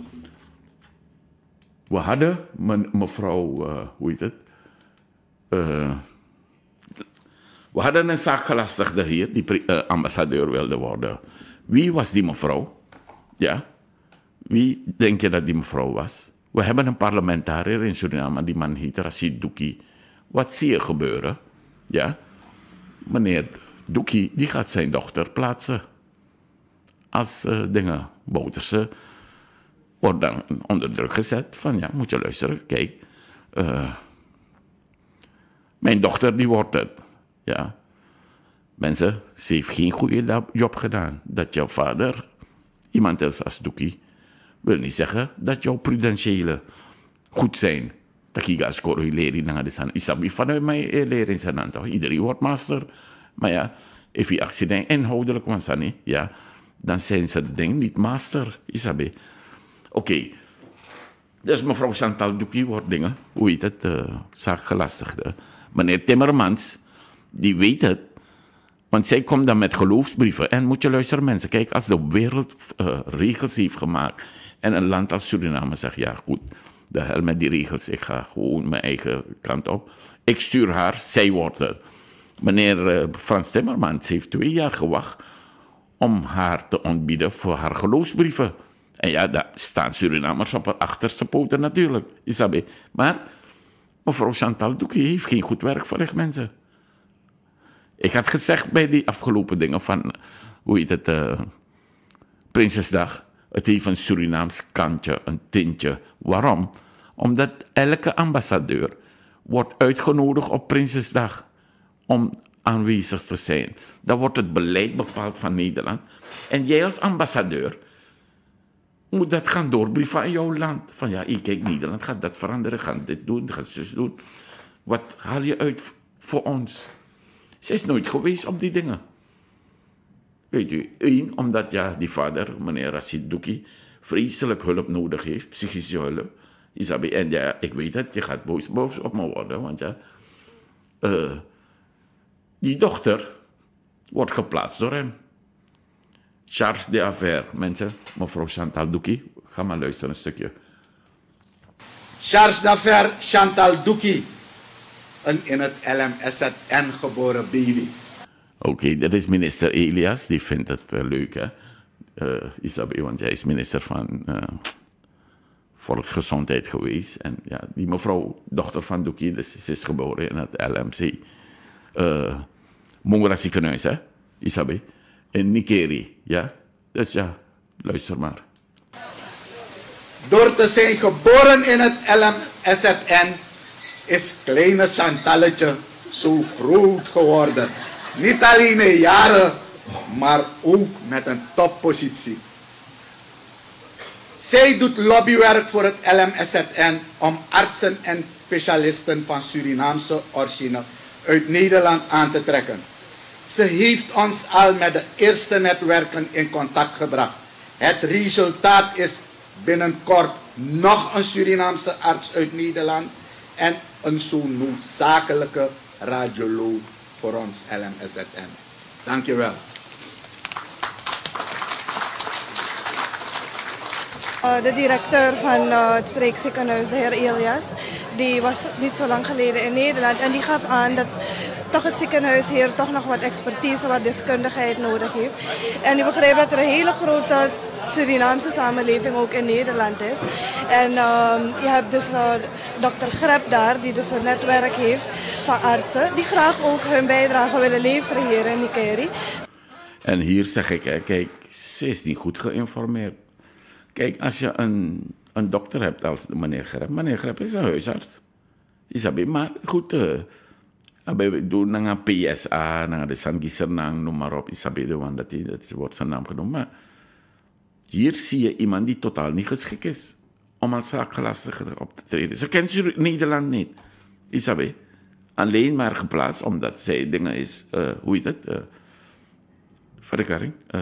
We hadden me, mevrouw, uh, hoe heet het? Uh, we hadden een zaakgelastigde hier, die uh, ambassadeur wilde worden. Wie was die mevrouw? Ja. Wie denk je dat die mevrouw was? We hebben een parlementariër in Suriname, die man heet Rashid Douki. Wat zie je gebeuren? Ja, meneer Douki, die gaat zijn dochter plaatsen. Als uh, dingen, Bouterse, wordt dan onder druk gezet van, ja, moet je luisteren, kijk. Uh, mijn dochter, die wordt het. Ja. Mensen, ze heeft geen goede job gedaan. Dat jouw vader iemand is als Douki, wil niet zeggen dat jouw prudentiële goed zijn. Dat ik als correleren naar de zin. Isabi vanuit mij leren in zijn hand. Iedereen wordt master. Maar ja, als je accident inhoudelijk was, ja, dan zijn ze de ding niet master. Isabi. Oké. Okay. Dus mevrouw Chantal Douki wordt dingen, hoe heet het, uh, zaakgelastigde. Meneer Timmermans, die weet het. Want zij komt dan met geloofsbrieven. En moet je luisteren, mensen. Kijk, als de wereld uh, regels heeft gemaakt. En een land als Suriname zegt, ja goed. De hel met die regels, ik ga gewoon mijn eigen kant op. Ik stuur haar, zij wordt het. Meneer uh, Frans Timmermans heeft twee jaar gewacht om haar te ontbieden voor haar geloofsbrieven. En ja, daar staan Surinamers op haar achterste poten natuurlijk, Isabi. Maar mevrouw Chantal Douki heeft geen goed werk verricht, mensen. Ik had gezegd bij die afgelopen dingen van, hoe heet het, uh, Prinsesdag. Het heeft een Surinaams kantje, een tintje. Waarom? Omdat elke ambassadeur wordt uitgenodigd op Prinsesdag om aanwezig te zijn. Dan wordt het beleid bepaald van Nederland. En jij als ambassadeur moet dat gaan doorbrieven aan jouw land. Van ja, kijk, Nederland gaat dat veranderen, gaat dit doen, gaat zus doen. Wat haal je uit voor ons? Ze is nooit geweest op die dingen. Weet je, één, omdat ja, die vader, meneer Rashid Douki, vreselijk hulp nodig heeft, psychische hulp. Isabi, en ja, ik weet het, je gaat boos, boos op me worden, want ja, uh, die dochter wordt geplaatst door hem. Charles de Affaire, mensen, mevrouw Chantal Douki, ga maar luisteren een stukje. Charles de Affaire Chantal Douki, een in het L M S Z N geboren baby. Oké, okay, dat is minister Elias, die vindt het uh, leuk, hè, uh, Isabi, want hij is minister van uh, Volksgezondheid geweest. En ja, die mevrouw, dochter van Douki, dus ze is geboren in het L M C. Uh, Mongora ziekenhuis, hè, Isabi. In Nikeri, ja. Dus ja, luister maar. Door te zijn geboren in het L M S Z N is kleine Chantalletje zo groot geworden. Niet alleen in jaren, maar ook met een toppositie. Zij doet lobbywerk voor het L M S Z N om artsen en specialisten van Surinaamse origine uit Nederland aan te trekken. Ze heeft ons al met de eerste netwerken in contact gebracht. Het resultaat is binnenkort nog een Surinaamse arts uit Nederland en een zo noodzakelijke radioloog voor ons L M S Z N. Dank je wel. Uh, de directeur van uh, het streekziekenhuis, de heer Elias, die was niet zo lang geleden in Nederland en die gaf aan dat toch het ziekenhuis hier toch nog wat expertise, wat deskundigheid nodig heeft. En ik begrijp dat er een hele grote Surinaamse samenleving ook in Nederland is. En uh, je hebt dus uh, dokter Grep daar, die dus een netwerk heeft van artsen, die graag ook hun bijdrage willen leveren hier in Nikeri. En hier zeg ik, kijk, ze is niet goed geïnformeerd. Kijk, als je een, een dokter hebt als meneer Grep, meneer Grep is een huisarts. Isabi, maar goed, uh, we doen naar P S A, naar de Sangisernang, noem maar op. Isabi, want dat, dat wordt zijn naam genoemd. Maar hier zie je iemand die totaal niet geschikt is om als zaakgelastigde op te treden. Ze kent Nederland niet. Isabi, alleen maar geplaatst omdat zij dingen is, uh, hoe heet het? Uh, verrekking. Uh,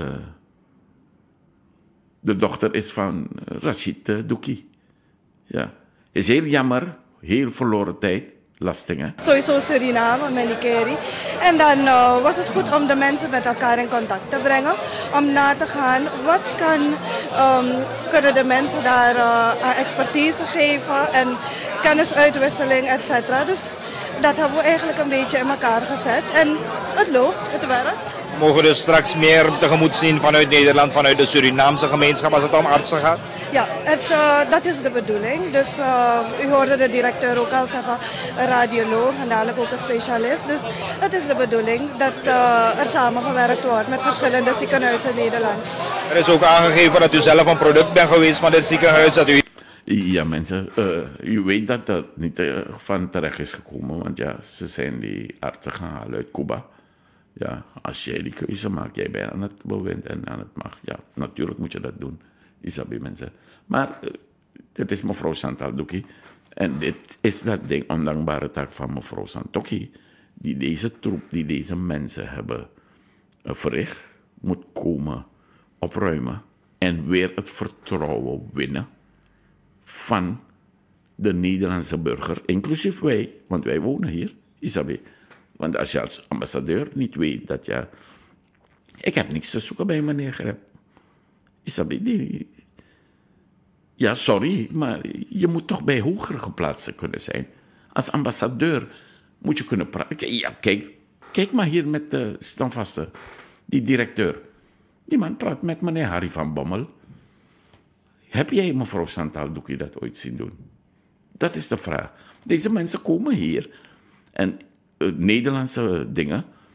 De dochter is van Rashid uh, Douki. Ja. Is heel jammer, heel verloren tijd, lastig hè? Sowieso Suriname, Nikeri. En dan uh, was het goed om de mensen met elkaar in contact te brengen. Om na te gaan, wat kan, um, kunnen de mensen daar uh, expertise geven en kennisuitwisseling, et cetera. Dus dat hebben we eigenlijk een beetje in elkaar gezet. En het loopt, het werkt. We mogen dus straks meer tegemoet zien vanuit Nederland, vanuit de Surinaamse gemeenschap als het om artsen gaat? Ja, het, uh, dat is de bedoeling. Dus uh, u hoorde de directeur ook al zeggen, een radioloog en dadelijk ook een specialist. Dus het is de bedoeling dat uh, er samengewerkt wordt met verschillende ziekenhuizen in Nederland. Er is ook aangegeven dat u zelf een product bent geweest van dit ziekenhuis. Dat u... Ja mensen, uh, u weet dat dat niet uh, van terecht is gekomen, want ja, ze zijn die artsen gaan halen uit Cuba. Ja, als jij die keuze maakt, jij bent aan het bewind en aan het macht. Ja, natuurlijk moet je dat doen, Isabi mensen. Maar uh, dit is mevrouw Chantal Douki en dit is dat ding, ondankbare taak van mevrouw Santokhi, die deze troep, die deze mensen hebben uh, verricht, moet komen opruimen en weer het vertrouwen winnen van de Nederlandse burger, inclusief wij, want wij wonen hier, Isabi. Want als je als ambassadeur niet weet dat je... Ik heb niks te zoeken bij meneer Grep. Isabi, die... Ja, sorry, maar je moet toch bij hogere geplaatsten kunnen zijn. Als ambassadeur moet je kunnen praten. Ja, kijk, kijk maar hier met de standvaste, die directeur. Die man praat met meneer Harry van Bommel. Heb jij mevrouw Chantal Douki dat ooit zien doen? Dat is de vraag. Deze mensen komen hier en uh, Nederlandse dingen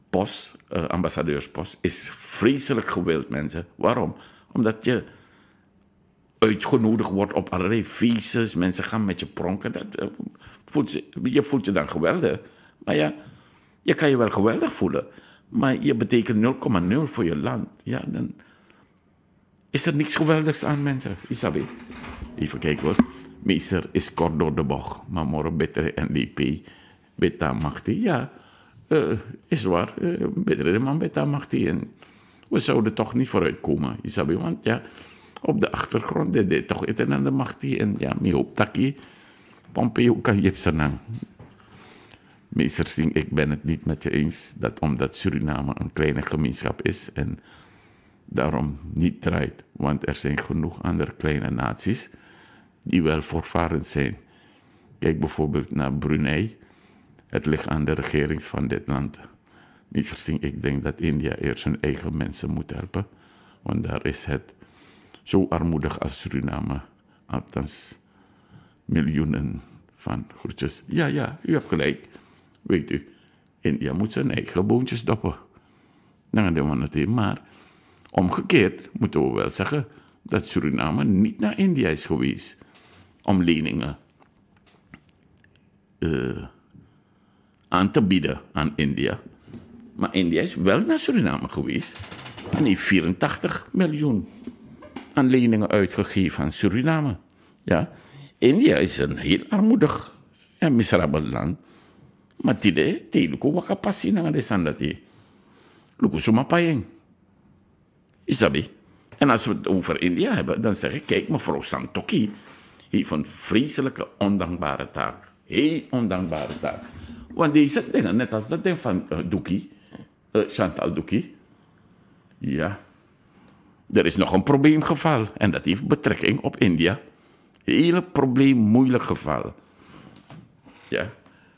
post, uh, ambassadeurspost, is vreselijk gewild, mensen. Waarom? Omdat je uitgenodigd wordt op allerlei feestjes. Mensen gaan met je pronken. Dat, uh, voelt je, je voelt je dan geweldig. Maar ja, je kan je wel geweldig voelen. Maar je betekent nul komma nul voor je land. Ja, dan is er niks geweldigs aan, mensen. Isabi. Even kijken hoor. Meester is kort door de bocht. Maar morgen beter N D P. Beta Machti. Ja, uh, is waar. Uh, beter de man Beta Machti. En we zouden toch niet vooruitkomen. Isabi. Want ja, op de achtergrond deed hij toch eten aan de Machti. En ja, mi hoop takkie. Pompeo kan je zijn. Meester Singh, ik ben het niet met je eens dat omdat Suriname een kleine gemeenschap is en daarom niet draait, want er zijn genoeg andere kleine naties die wel voortvarend zijn. Kijk bijvoorbeeld naar Brunei. Het ligt aan de regering van dit land. Meester Singh, ik denk dat India eerst hun eigen mensen moet helpen, want daar is het zo armoedig als Suriname. Althans, miljoenen van groetjes. Ja, ja, u hebt gelijk. Weet u, India moet zijn eigen boontjes doppen. Dan doen we het in. Maar omgekeerd moeten we wel zeggen dat Suriname niet naar India is geweest om leningen uh, aan te bieden aan India. Maar India is wel naar Suriname geweest en heeft vierentachtig miljoen aan leningen uitgegeven aan Suriname. Ja, India is een heel armoedig en miserabel land. Maar tide, te luko waka passie na de sandati. Luko suma payeng. Is dat niet? En als we het over India hebben, dan zeg ik, kijk, mevrouw Santokhi heeft een vreselijke ondankbare taak. Heel ondankbare taak. Want deze dingen, net als dat ding van uh, Doekie, uh, Chantal Doekie, ja, er is nog een probleemgeval. En dat heeft betrekking op India. Hele probleem, moeilijk geval. Ja.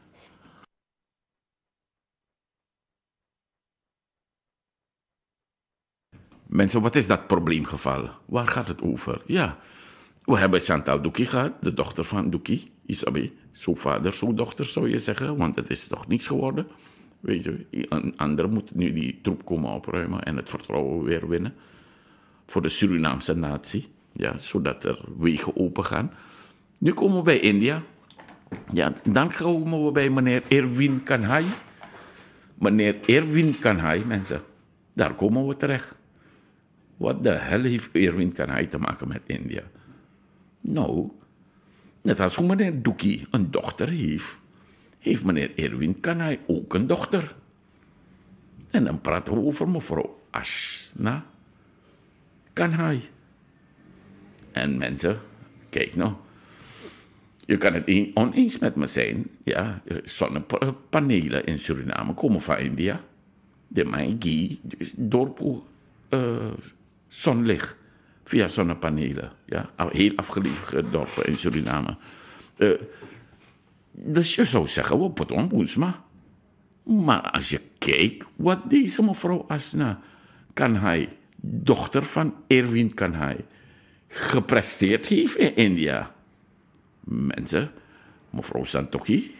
Mensen, wat is dat probleemgeval? Waar gaat het over? Ja, we hebben Chantal Doekie gehad, de dochter van Doekie, Isabi. Zo vader, zo dochter zou je zeggen, want het is toch niets geworden. Weet je, een ander moet nu die troep komen opruimen en het vertrouwen weer winnen. Voor de Surinaamse natie, ja, zodat er wegen open gaan. Nu komen we bij India. Ja, dan komen we bij meneer Erwin Kanhai. Meneer Erwin Kanhai, mensen, daar komen we terecht. Wat de hel heeft Erwin Kanhai te maken met India? Nou, net als hoe meneer Doekie een dochter heeft, heeft meneer Erwin Kanhai ook een dochter. En dan praten we over mevrouw Ashna Kanhai. En mensen, kijk nou, je kan het oneens met me zijn. Ja, zonnepanelen in Suriname komen van India. De Maigi, dorp uh, zonlicht via zonnepanelen. Ja, heel afgelegen dorpen in Suriname. Uh, dus je zou zeggen, we potong boensma. Maar als je kijkt wat deze mevrouw Ashna Kanhai, dochter van Erwin Kanhai, gepresteerd heeft in India. Mensen, mevrouw Santokhi,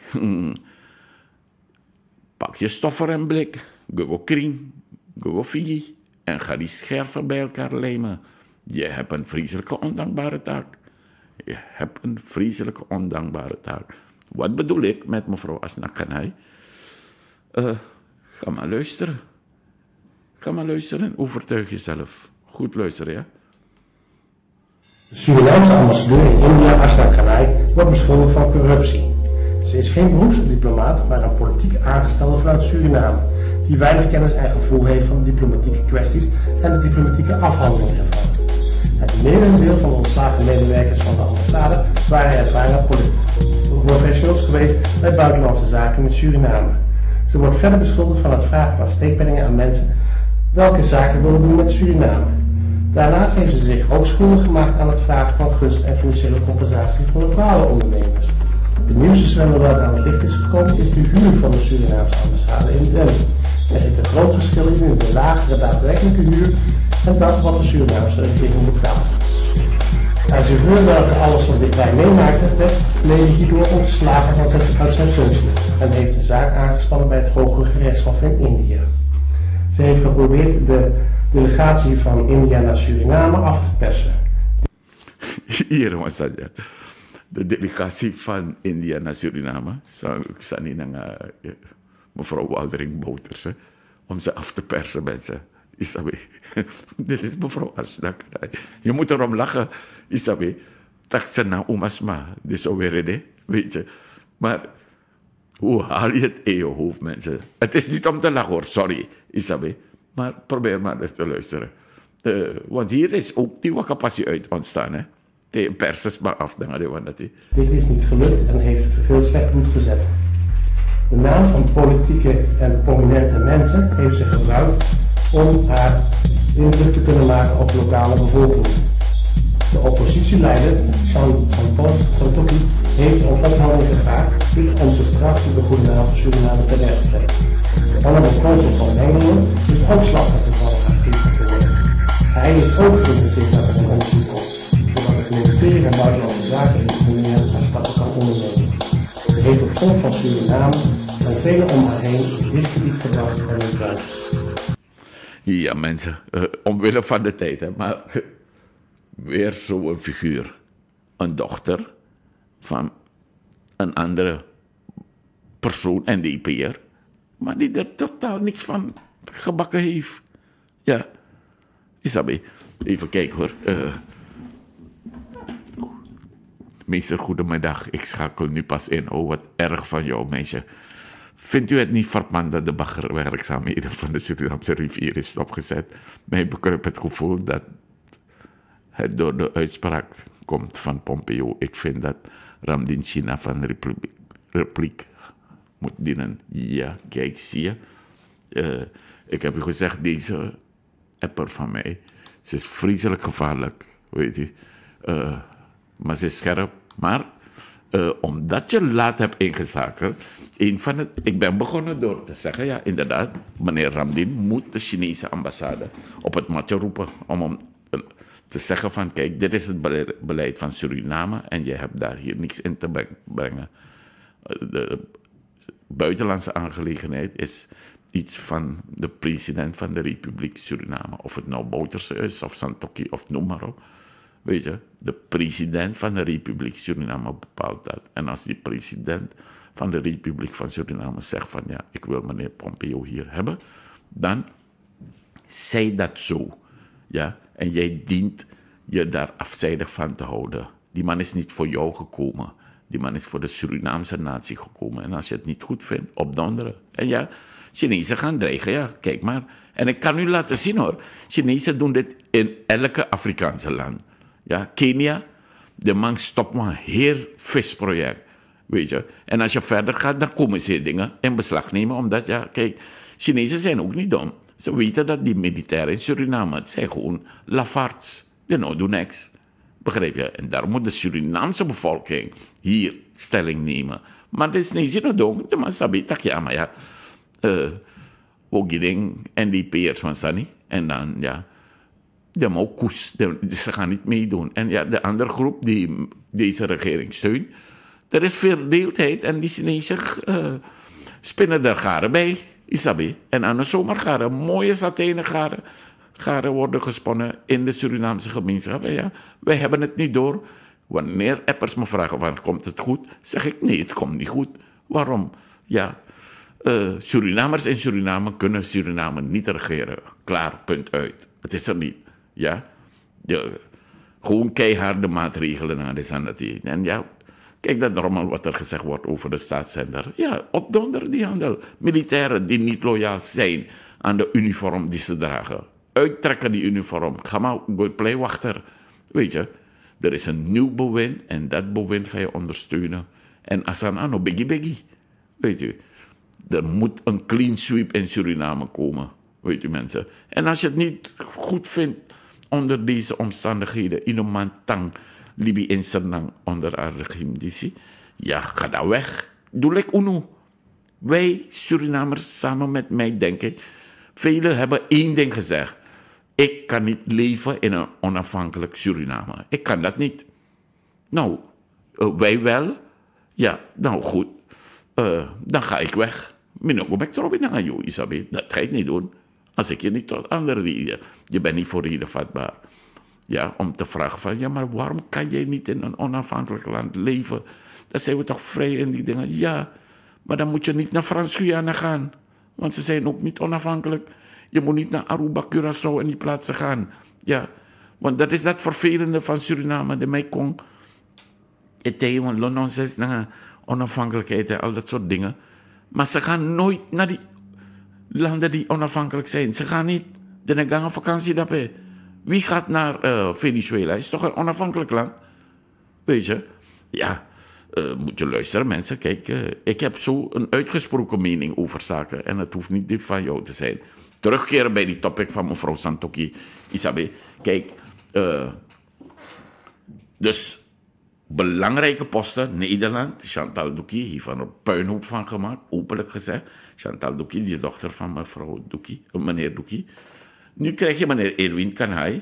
pak je stoffer en blik, go kring, go figi en ga die scherven bij elkaar lijmen. Je hebt een vreselijke ondankbare taak. Je hebt een vreselijke ondankbare taak. Wat bedoel ik met mevrouw Ashna Kanhai? Uh, ga maar luisteren. Ga maar luisteren en overtuig jezelf. Goed luisteren, ja? De Surinaamse ambassadeur in India, Ashna Kanhai, wordt beschuldigd van corruptie. Ze is geen beroepsdiplomaat, maar een politiek aangestelde vanuit Suriname, die weinig kennis en gevoel heeft van de diplomatieke kwesties en de diplomatieke afhandeling ervan. Het merendeel van de ontslagen medewerkers van de ambassade waren ervaren professionals geweest bij buitenlandse zaken in Suriname. Ze wordt verder beschuldigd van het vragen van steekpenningen aan mensen welke zaken wilden doen met Suriname. Daarnaast heeft ze zich ook schuldig gemaakt aan het vragen van gunst en financiële compensatie voor lokale ondernemers. De nieuwste zwendel dat aan het licht is gekomen is de huur van de Surinaamse ambassade in Delhi. Er zit een groot verschil in de lagere daadwerkelijke huur en dat wat de Surinaamse regering betaalt. Haar chauffeur, welke alles van dichtbij meemaakte, werd mede hierdoor ontslagen uit zijn functie en heeft een zaak aangespannen bij het Hoge Gerechtshof in India. Ze heeft geprobeerd de delegatie van India naar Suriname af te persen. Hier was dat, ja. De delegatie van India naar Suriname. Ik sta niet naar uh, mevrouw Waldering Bouters, hè, om ze af te persen met ze. Isabe, dit is mevrouw Asnak. Je moet erom lachen, Isabe. Tak ze na umasma, dit is alweer de, weet je. Maar hoe haal je het in je hoofd, mensen? Het is niet om te lachen hoor, sorry, Isabe. Maar probeer maar even te luisteren. Uh, want hier is ook die wakapassie uit ontstaan, hè. De persers maar af, dan hadden we dat. Dit is niet gelukt en heeft veel slecht bloed gezet. De naam van politieke en prominente mensen heeft ze gebruikt om haar indruk te kunnen maken op de lokale bevolking. De oppositieleider, Santoki, heeft om opheldering gevraagd om de kracht van de goede naam van Suriname te recht te trekken. De honorable consul van Nederland is ook slachtoffer van actief geworden. Hij is ook geïnteresseerd dat er een onderzoek komt, zodat het ministerie van Buitenlandse Zaken informeren en stappen kan ondernemen. De hele front van Suriname en velen om haar heen is discrediet gebracht en misbruikt. Ja, mensen, uh, omwille van de tijd, hè, maar uh, weer zo'n figuur. Een dochter van een andere persoon, N D P'er, maar die er totaal niks van gebakken heeft. Ja, Isabe, even kijken hoor. Uh, meester, goedemiddag. Ik schakel nu pas in. Oh, wat erg van jou, meisje. Vindt u het niet verpand dat de baggerwerkzaamheden van de Surinaamse rivier is stopgezet? Mij bekruipt het gevoel dat het door de uitspraak komt van Pompeo. Ik vind dat Ramdin China van de Republiek, Republiek moet dienen. Ja, kijk, zie je. Uh, ik heb u gezegd, deze apper van mij, ze is vreselijk gevaarlijk, weet u. Uh, maar ze is scherp. Maar uh, omdat je laat hebt ingezakeld, een van het, ik ben begonnen door te zeggen, ja, inderdaad, meneer Ramdin moet de Chinese ambassade op het matje roepen om hem uh, te zeggen van, kijk, dit is het beleid van Suriname en je hebt daar hier niks in te brengen. Uh, de buitenlandse aangelegenheid is iets van de president van de Republiek Suriname. Of het nou Bouterse is, of Santoki, of noem maar op. Weet je, de president van de Republiek Suriname bepaalt dat. En als die president van de Republiek van Suriname zegt van, ja, ik wil meneer Pompeo hier hebben, dan zij dat zo. Ja, en jij dient je daar afzijdig van te houden. Die man is niet voor jou gekomen. Die man is voor de Surinaamse natie gekomen. En als je het niet goed vindt, opdonderen. En ja, Chinezen gaan dreigen, ja, kijk maar. En ik kan u laten zien hoor, Chinezen doen dit in elke Afrikaanse land. Ja, Kenia, de man stopt maar een heel visproject, weet je. En als je verder gaat, dan komen ze dingen in beslag nemen, omdat, ja, kijk, Chinezen zijn ook niet dom. Ze weten dat die militairen in Suriname, het zijn gewoon lafaards. Die nou doen niks. Begrijp je? En daar moet de Surinaamse bevolking hier stelling nemen. Maar dat is niet zin doen. De man sabi tak ja, maar ja. Uh, ook die ding en die peers van Sunny. En dan, ja. De ook koes. De, ze gaan niet meedoen. En ja, de andere groep die deze regering steunt. Er is verdeeldheid en die Chinezen uh, spinnen er garen bij. Isabi. En aan de zomer garen, mooie satijnen garen. Garen worden gesponnen in de Surinaamse gemeenschap. En ja, wij hebben het niet door. Wanneer appers me vragen, van, komt het goed? Zeg ik, nee, het komt niet goed. Waarom? Ja, uh, Surinamers in Suriname kunnen Suriname niet regeren. Klaar, punt uit. Het is er niet. Ja, de, gewoon keiharde maatregelen aan de sanitatie. En ja, kijk dat normaal wat er gezegd wordt over de staatszender. Ja, opdonder die handel. Militairen die niet loyaal zijn aan de uniform die ze dragen. Uittrekken die uniform. Ga maar, go play wachter. Weet je, er is een nieuw bewind en dat bewind ga je ondersteunen. En Asana no biggie biggie. Weet je, er moet een clean sweep in Suriname komen. Weet je mensen. En als je het niet goed vindt onder deze omstandigheden, in een mantang, Libi in Senang onder haar regime, die ja, ga daar weg. Doe like UNO. Wij Surinamers samen met mij denken, velen hebben één ding gezegd. Ik kan niet leven in een onafhankelijk Suriname. Ik kan dat niet. Nou, uh, wij wel. Ja, nou goed. Uh, dan ga ik weg. Minogo mek trobi na jou, Isabi. Dat ga ik niet doen. Als ik je niet tot andere reden, je bent niet voor reden vatbaar. Ja, om te vragen van, ja, maar waarom kan jij niet in een onafhankelijk land leven? Dan zijn we toch vrij in die dingen. Ja, maar dan moet je niet naar Frans-Guyana gaan. Want ze zijn ook niet onafhankelijk. Je moet niet naar Aruba, Curaçao en die plaatsen gaan. Ja, want dat is dat vervelende van Suriname. De Mekong. Het is gewoon nonsens naar onafhankelijkheid en al dat soort dingen. Maar ze gaan nooit naar die landen die onafhankelijk zijn. Ze gaan niet. De gaan vakantie daarbij. Wie gaat naar uh, Venezuela? Is toch een onafhankelijk land? Weet je? Ja, uh, moet je luisteren mensen. Kijk, uh, ik heb zo een uitgesproken mening over zaken. En het hoeft niet dit van jou te zijn. Terugkeren bij die topic van mevrouw Santokhi. Isabe, kijk. Uh, dus belangrijke posten. Nederland. Chantal Douki heeft er een puinhoop van gemaakt. Openlijk gezegd. Chantal Douki, die dochter van mevrouw Douki. Meneer Douki. Nu krijg je meneer Erwin Kanhai,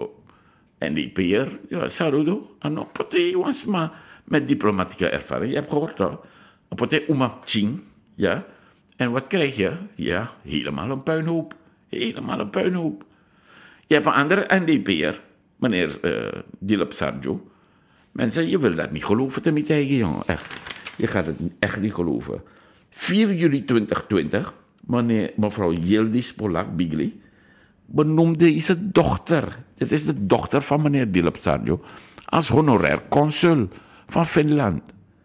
N D P'er, ja, Sarudo, en ook partij was maar met diplomatieke ervaring. Je hebt gehoord, toch? Een partij Oumap Ching, ja. En wat krijg je? Ja, helemaal een puinhoop. Helemaal een puinhoop. Je hebt een andere N D P'er, meneer uh, Dilip Sarjo. Mensen, je wil dat niet geloven te met eigen, jongen. Echt. Je gaat het echt niet geloven. vier juli twintig twintig, meneer, mevrouw Yildiz Polak-Bigli benoemde deze dochter, dit is de dochter van meneer Dilip Sarjo, als honorair consul van Finland.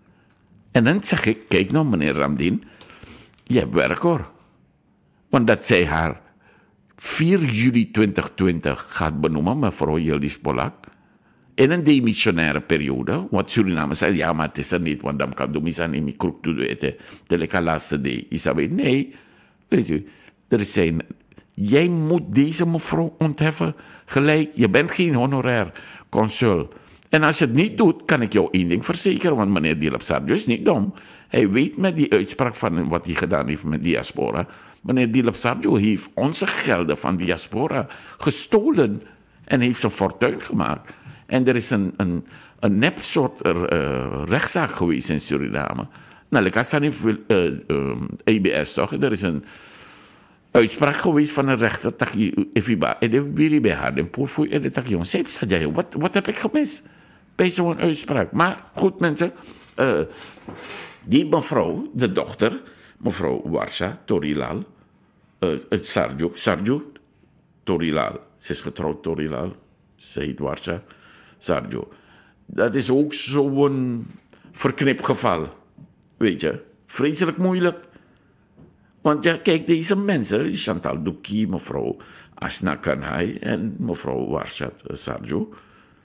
En dan zeg ik, kijk nou meneer Ramdin, je hebt werk hoor. Want dat zij haar vier juli twintig twintig gaat benoemen, mevrouw Yildiz Polak, in een demissionaire periode, want Suriname zei, ja maar het is er niet, want dan kan Domisan niet meer kroek toe eten, teleka laatste day. Isabe, nee, weet u, er zijn... Jij moet deze mevrouw ontheffen gelijk. Je bent geen honorair consul. En als je het niet doet, kan ik jou één ding verzekeren. Want meneer Dilip Sarjo is niet dom. Hij weet met die uitspraak van wat hij gedaan heeft met diaspora. Meneer Dilip Sarjo heeft onze gelden van diaspora gestolen. En heeft zijn fortuin gemaakt. En er is een, een, een nep soort uh, rechtszaak geweest in Suriname. Nou, ik had het uh, uh, A B S toch. Er is een uitspraak geweest van een rechter dat je even en de weer bij haar en poorfoei en dat je zei, wat wat heb ik gemist bij zo'n uitspraak? Maar goed mensen, uh, die mevrouw, de dochter, mevrouw Warsha Torilal, uh, het Sarjo, Sarjo Torilal, ze is getrouwd Torilal, ze heet Warsha Sarjo. Dat is ook zo'n verknipt geval, weet je, vreselijk moeilijk. Want ja, kijk, deze mensen, Chantal Douki, mevrouw Asna Kanhai en mevrouw Warshat Sarjo,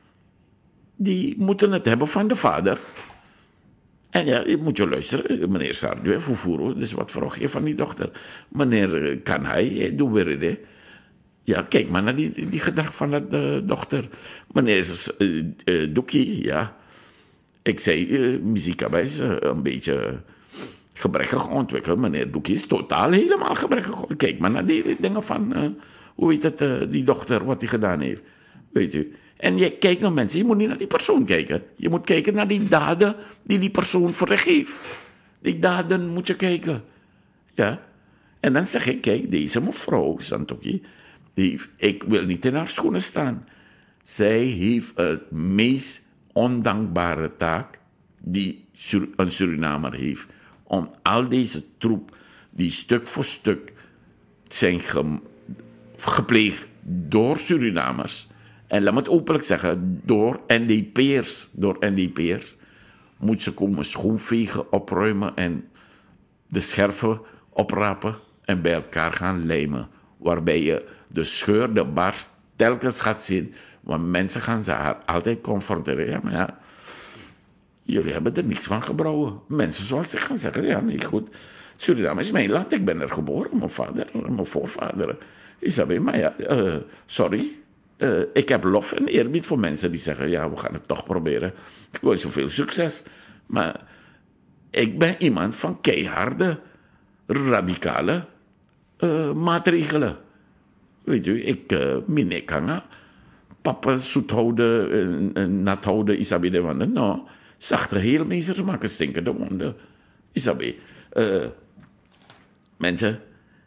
die moeten het hebben van de vader. En ja, je moet je luisteren, meneer Sarjo, Fufuro, dus wat vraag je van die dochter? Meneer Kanhai, doe weer dit. Ja, kijk maar naar die, die gedrag van dat uh, dochter. Meneer uh, uh, Douki, ja. Ik zei, uh, muziek is uh, een beetje gebrekkig ontwikkeld. Meneer Douki is totaal helemaal gebrekkig. Kijk maar naar die, die dingen van, uh, hoe heet het, uh, die dochter, wat hij gedaan heeft. Weet u. En je kijkt naar mensen, je moet niet naar die persoon kijken. Je moet kijken naar die daden die die persoon verricht heeft. Die daden moet je kijken. Ja. En dan zeg ik, kijk, deze mevrouw, Santokhi, die, ik wil niet in haar schoenen staan. Zij heeft het meest ondankbare taak die een Surinamer heeft. Om al deze troep, die stuk voor stuk zijn ge, gepleegd door Surinamers. En laat me het openlijk zeggen, door N D P'ers, door N D P'ers, moet ze komen schoonvegen, opruimen en de scherven oprapen en bij elkaar gaan lijmen. Waarbij je de scheur, de barst, telkens gaat zien. Want mensen gaan ze haar altijd confronteren. Ja, maar ja, jullie hebben er niks van gebrouwen. Mensen zoals ze gaan zeggen, ja, nee, goed. Suriname is mijn land, ik ben er geboren, mijn vader, mijn voorvader. Isabel, maar ja, uh, sorry. Uh, ik heb lof en eerbied voor mensen die zeggen, ja, we gaan het toch proberen. Ik wil zoveel succes. Maar ik ben iemand van keiharde, radicale uh, maatregelen. Weet u, ik, uh, minekanga, papa zoet houden, uh, uh, nat houden, Isabel de wonden. Nou, zachte heelmeesters maken stinkende wonden. Isabel, uh, mensen,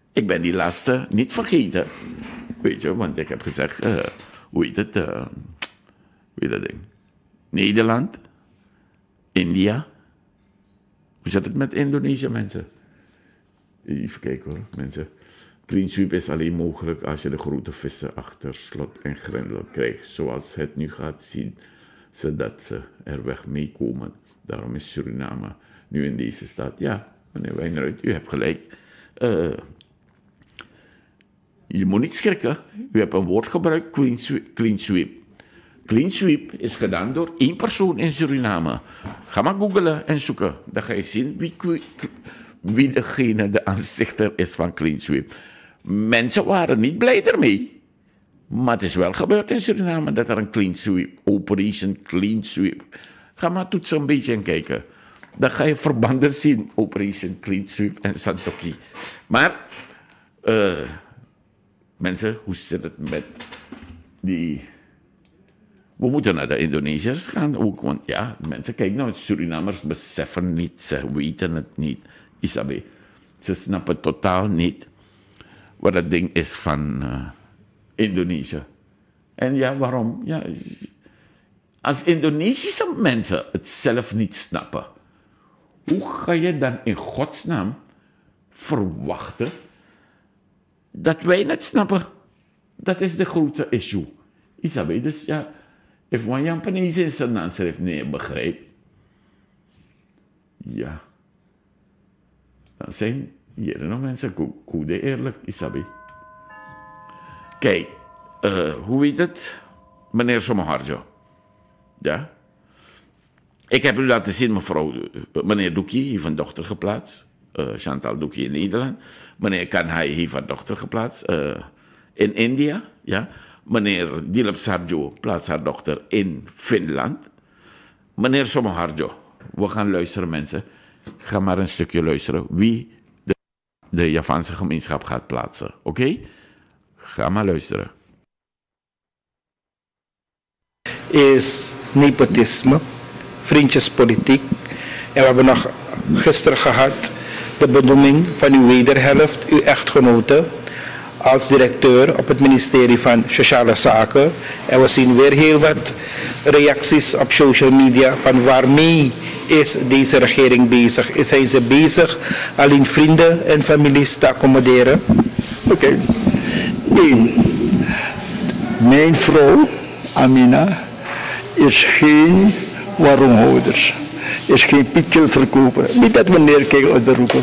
Ik ben die laatste niet vergeten. Weet je, want ik heb gezegd, uh, hoe heet het? Uh, hoe heet dat ding? Nederland, India. Hoe zit het met Indonesië, mensen? Even kijken hoor, mensen. Clean sweep is alleen mogelijk als je de grote vissen achter slot en grendel krijgt. Zoals het nu gaat zien, zodat ze er weg meekomen. Daarom is Suriname nu in deze staat. Ja, meneer Wijnruid, u hebt gelijk. Uh, je moet niet schrikken. U hebt een woord gebruikt, clean sweep. Clean sweep. Clean sweep is gedaan door één persoon in Suriname. Ga maar googlen en zoeken. Dan ga je zien wie, wie degene, de aanstichter is van clean sweep. Mensen waren niet blij ermee. Maar het is wel gebeurd in Suriname dat er een clean sweep, Operation Clean Sweep. Ga maar toetsen een beetje en kijken. Dan ga je verbanden zien, Operation Clean Sweep en Santoki. Maar, uh, mensen, hoe zit het met die... We moeten naar de Indonesiërs gaan ook, want ja, mensen, kijk nou, Surinamers beseffen niet, ze weten het niet. Isabe, ze snappen totaal niet wat het ding is van uh, Indonesië. En ja, waarom? Ja, als Indonesische mensen het zelf niet snappen, hoe ga je dan in godsnaam verwachten dat wij het snappen? Dat is de grootste issue. Isabe, dus ja, if one Japanese in zijn naam schrijft, nee, begrijp. Ja. Dan zijn hier nog mensen goed eerlijk, Isabe. Kijk, uh, hoe heet het? Meneer Somoharjo. Ja. Ik heb u laten zien, mevrouw, meneer Doekie heeft een dochter geplaatst. Uh, Chantal Doekie in Nederland. Meneer Kanhai heeft een dochter geplaatst uh, in India. Ja. Meneer Dilip Sarjo plaatst haar dochter in Finland. Meneer Somoharjo, we gaan luisteren, mensen. Ga maar een stukje luisteren wie de, de Javaanse gemeenschap gaat plaatsen. Oké? Okay? Ga maar luisteren. Is nepotisme, vriendjespolitiek. En we hebben nog gisteren gehad de benoeming van uw wederhelft, uw echtgenote, als directeur op het ministerie van Sociale Zaken. En we zien weer heel wat reacties op social media van waarmee is deze regering bezig. Zijn ze bezig alleen vrienden en families te accommoderen? Oké. Okay. Eén. Mijn vrouw, Amina, is geen warmhouder. Is geen pikkelverkoper. Niet dat we neerkijken uit beroepen.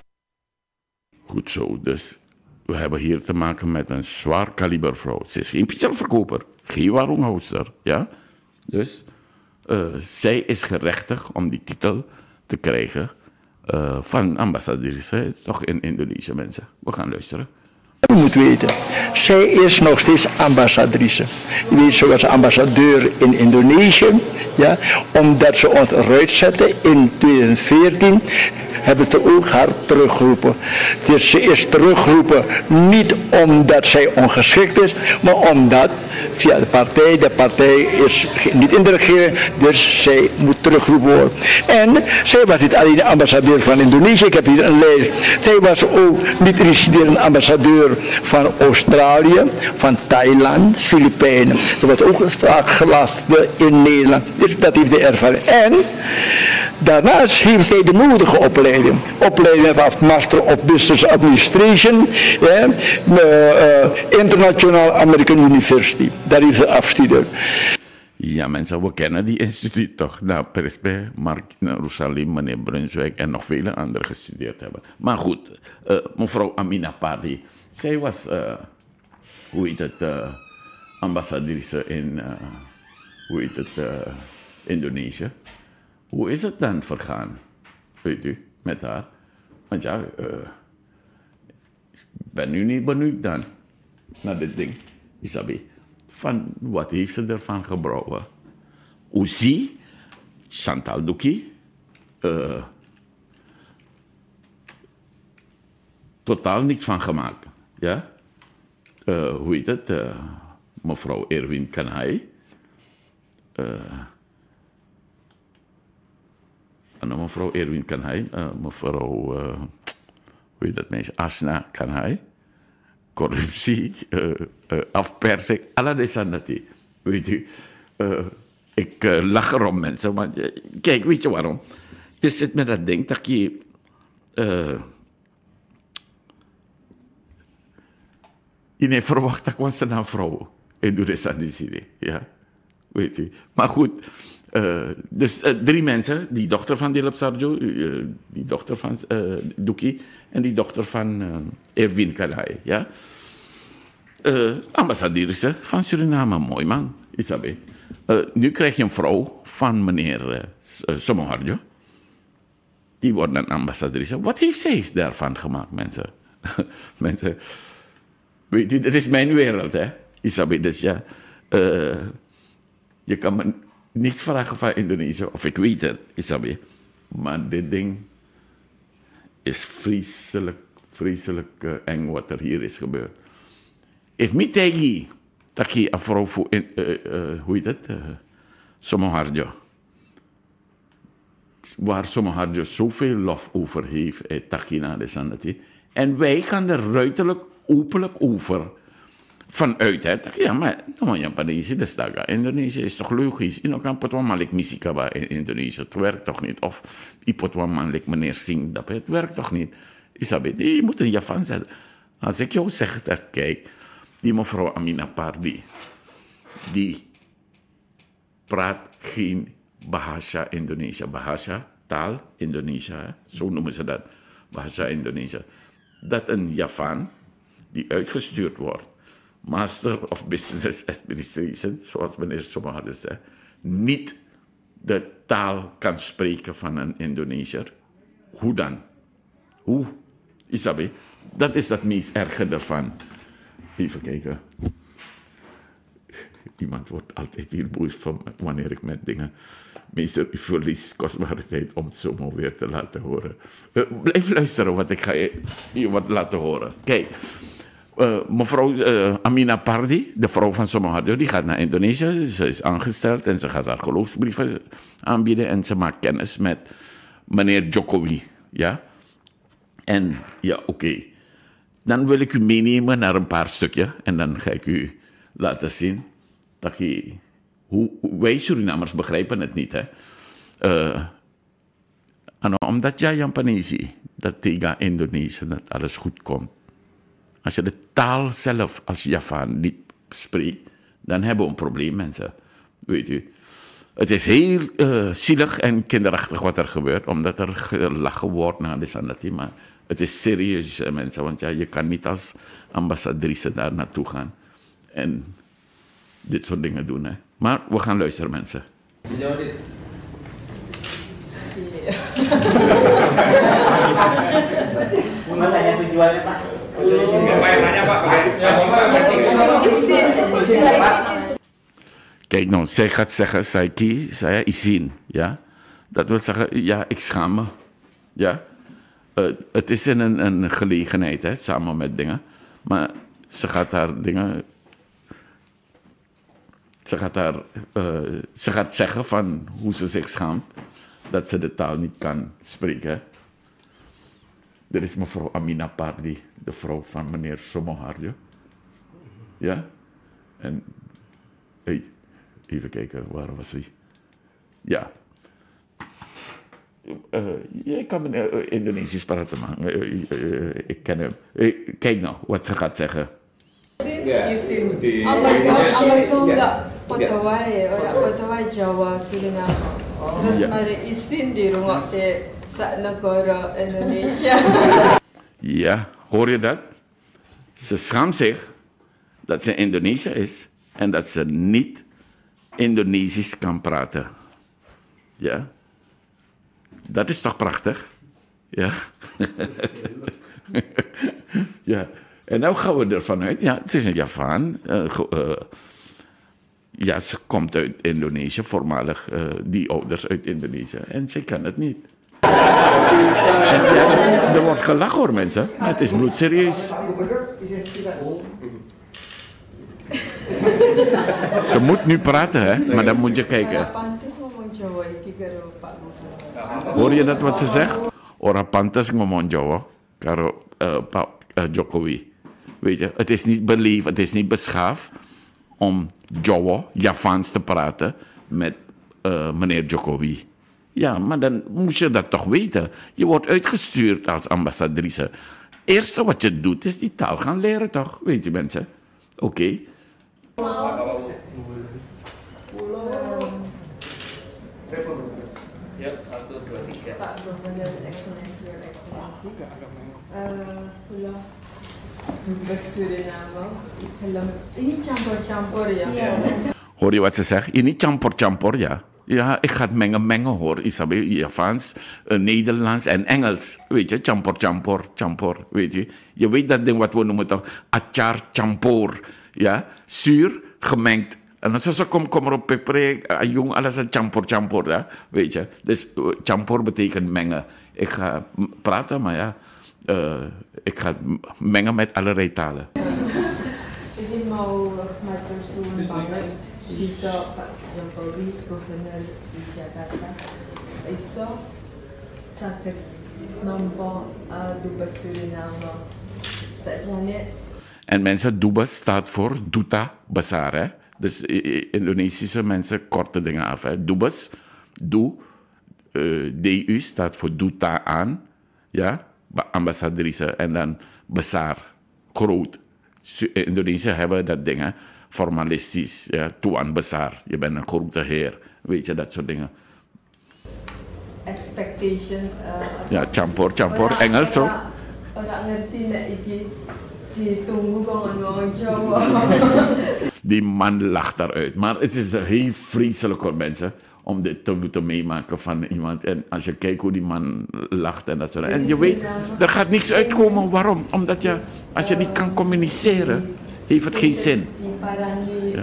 Goed zo, dus we hebben hier te maken met een zwaar kaliber vrouw. Ze is geen pikkelverkoper, geen warmhouder, ja. Dus uh, zij is gerechtigd om die titel te krijgen uh, van ambassadrice, toch in Indonesië, mensen. We gaan luisteren. U moet weten, zij is nog steeds ambassadrice. Je weet, ze was ambassadeur in Indonesië, ja, omdat ze ons eruit zetten in twintig veertien, hebben ze ook haar teruggeroepen. Dus ze is teruggeroepen niet omdat zij ongeschikt is, maar omdat via de partij, de partij is niet in de regering, dus zij moet teruggeroepen worden. En zij was niet alleen de ambassadeur van Indonesië, ik heb hier een lijst. Zij was ook niet residerend ambassadeur van Australië, van Thailand, Filipijnen. Ze was ook vaak gelaste in Nederland. Dus dat heeft de ervaring. En daarnaast heeft zij de nodige opleiding. Opleiding van Master of Business Administration, ja, uh, uh, International American University. Daar heeft ze afgestudeerd. Ja, mensen, we kennen die instituut toch. Nou, Perispe, Mark Rosalim, meneer Brunswijk en nog vele anderen gestudeerd hebben. Maar goed, uh, mevrouw Amina Pardi, zij was, uh, hoe heet het, uh, ambassadrice in, uh, hoe heet het, uh, Indonesië. Hoe is het dan vergaan, weet u, met haar? Want ja, uh, ik ben nu niet benieuwd dan, naar dit ding, Isabi. Van wat heeft ze ervan gebrouwen? Uzi, Chantal Doekie, uh, totaal niks van gemaakt. Ja? Uh, hoe heet het? Uh, mevrouw Erwin Kanhai. Uh, en mevrouw Erwin Kanhai, uh, mevrouw, uh, hoe je dat mensen, asna kan hij, corruptie, uh, uh, afpersing, alles aan dat die, weet u. Uh, ik uh, lach erom mensen, maar uh, kijk, weet je waarom? Je zit met dat ding dat je, uh, je niet verwacht dat ik was een vrouw, en doe dat aan die zin, ja, weet u. Maar goed. Uh, dus uh, drie mensen, die dochter van Dilip Sarjo, uh, die dochter van uh, Duki en die dochter van uh, Erwin Kalai, ja. Uh, ambassadrice van Suriname, mooi man, Isabel. Uh, nu krijg je een vrouw van meneer uh, Somoharjo. Die wordt een ambassadrice. Wat heeft zij daarvan gemaakt, mensen? mensen, weet u, dit is mijn wereld, hè, Isabel. Dus ja, uh, je kan me niks vragen van Indonesië, of ik weet het, Isabel. Maar dit ding is vreselijk, vreselijk uh, eng wat er hier is gebeurd. If me tegen dat je een vrouw voor, uh, uh, hoe heet het, uh, Somoharjo, waar Somoharjo zoveel lof over heeft, eh, Takina de Sanati, en wij gaan er ruiterlijk, openlijk over. Vanuit het, ja, maar no, Japanese, dat staat Indonesië is toch logisch. Je kan potwan malik misikaba in Indonesië, het werkt toch niet? Of je potwan malik meneer Singh, dat het werkt toch niet? Isabel, je moet een Japan zetten. Als ik jou zeg dat, kijk, die mevrouw Amina Pardi, die praat geen Bahasa Indonesia, Bahasa, taal Indonesia, zo noemen ze dat, Bahasa Indonesia. Dat een Japan die uitgestuurd wordt, Master of Business Administration, zoals meneer Somoharjo zei, niet de taal kan spreken van een Indonesiër. Hoe dan? Hoe? Isabel, dat is het meest erge ervan. Even kijken. Iemand wordt altijd hier boos van wanneer ik met dingen... Meester, u verliest kostbare tijd om het zomaar weer te laten horen. Uh, blijf luisteren wat ik ga je wat laten horen. Kijk. Uh, mevrouw uh, Amina Pardi, de vrouw van Somoharjo, die gaat naar Indonesië. Ze is aangesteld en ze gaat haar geloofsbrieven aanbieden. En ze maakt kennis met meneer Jokowi. Ja? En ja, oké. Okay. Dan wil ik u meenemen naar een paar stukjes. En dan ga ik u laten zien dat je... Hoe, wij Surinamers begrijpen het niet, hè. Uh, ano, omdat jij Japanese, dat tegen Indonesië, dat alles goed komt. Als je de taal zelf als Javaan niet spreekt, dan hebben we een probleem, mensen. Weet u. Het is heel uh, zielig en kinderachtig wat er gebeurt, omdat er gelachen wordt naar de Sandati. Maar het is serieus, mensen, want ja, je kan niet als ambassadrice daar naartoe gaan en dit soort dingen doen, hè. Maar we gaan luisteren, mensen. Kijk nou, zij gaat zeggen, Saiki, zij isin, ja. Dat wil zeggen, ja, ik schaam me, ja. Uh, het is in een, een gelegenheid, hè, samen met dingen. Maar ze gaat daar dingen... Ze gaat, daar, uh, ze gaat zeggen van hoe ze zich schaamt dat ze de taal niet kan spreken. Er is mevrouw Amina Pardi, de vrouw van meneer Somoharjo. Ja? En, hey, even kijken, waar was hij? Ja. Uh, jij kan meneer uh, Indonesisch praten, man. Uh, uh, uh, ik ken hem. Uh, kijk nou wat ze gaat zeggen. Potawai, Potawai Jawa, Suriname. Terus mari isin di rumah te sak negara Indonesia. Ja, hoor je dat? Ze schaamt zich dat ze Indonesië is en dat ze niet Indonesisch kan praten. Ja. Dat is toch prachtig? Ja. Ja. En nou gaan we ervan uit, ja, het is een Javaan. Uh, uh, ja, ze komt uit Indonesië, voormalig uh, die ouders uit Indonesië. En ze kan het niet. En ja, er wordt gelachen hoor, mensen. Maar het is bloedserieus. Ze moet nu praten, hè? Maar dan moet je kijken. Hoor je dat wat ze zegt? Ora pantas ngomong Jawa. Karo uh, uh, Jokowi. Weet je, het is niet beleefd, het is niet beschaafd om Jawa, Javans te praten met uh, meneer Jokowi. Ja, maar dan moet je dat toch weten. Je wordt uitgestuurd als ambassadrice. Het eerste wat je doet is die taal gaan leren, toch? Weet je mensen? Oké. Okay. Ya, satu, dua, tiga. Pak Gubernur, Excellency, Your Excellency. Pulau Dubes Suriname. Ini campur-campur ya. Hoor je wat ze zegt? Je niet campur-campur, ja. Ja, ik ga het mengen, mengen hoor. Isabel, Javans, uh, Nederlands en Engels. Weet je, campur-campur, campur, weet je. Je weet dat ding wat we noemen toch? Achar campur. Ja, zuur gemengd. En als ze komt, kom erop peper, jong, alles is campur-campur, ja. Weet je. Dus campur betekent mengen. Ik ga praten, maar ja, uh, ik ga mengen met allerlei talen. Ik mau matursuun banget bisa Pak Jokowi Gubernur di Jakarta iso saged nampa Dubes Suriname sakjane. En mensen, Dubes staat voor Duta Besar, hè. Dus Indonesische mensen korten dingen af. Hè. Dubes, du, uh, D U staat voor Duta aan, ja, ambassadrice. En dan Besar, groot. Indonesië hebben dat dingen formalistisch, ja, Tuan Besar. Je bent een grote heer, weet je, dat soort dingen. Expectation. Uh, ja, campur, campur, Engels zo. Orang ngerti nek iki ditunggu kok ngomong Jawa. Die man lacht daaruit. Maar het is heel vreselijk voor mensen om dit te moeten meemaken van iemand. En als je kijkt hoe die man lacht en dat soort dingen. En je weet, er gaat niks uitkomen. Waarom? Omdat je, als je niet kan communiceren, heeft het geen zin. Ja.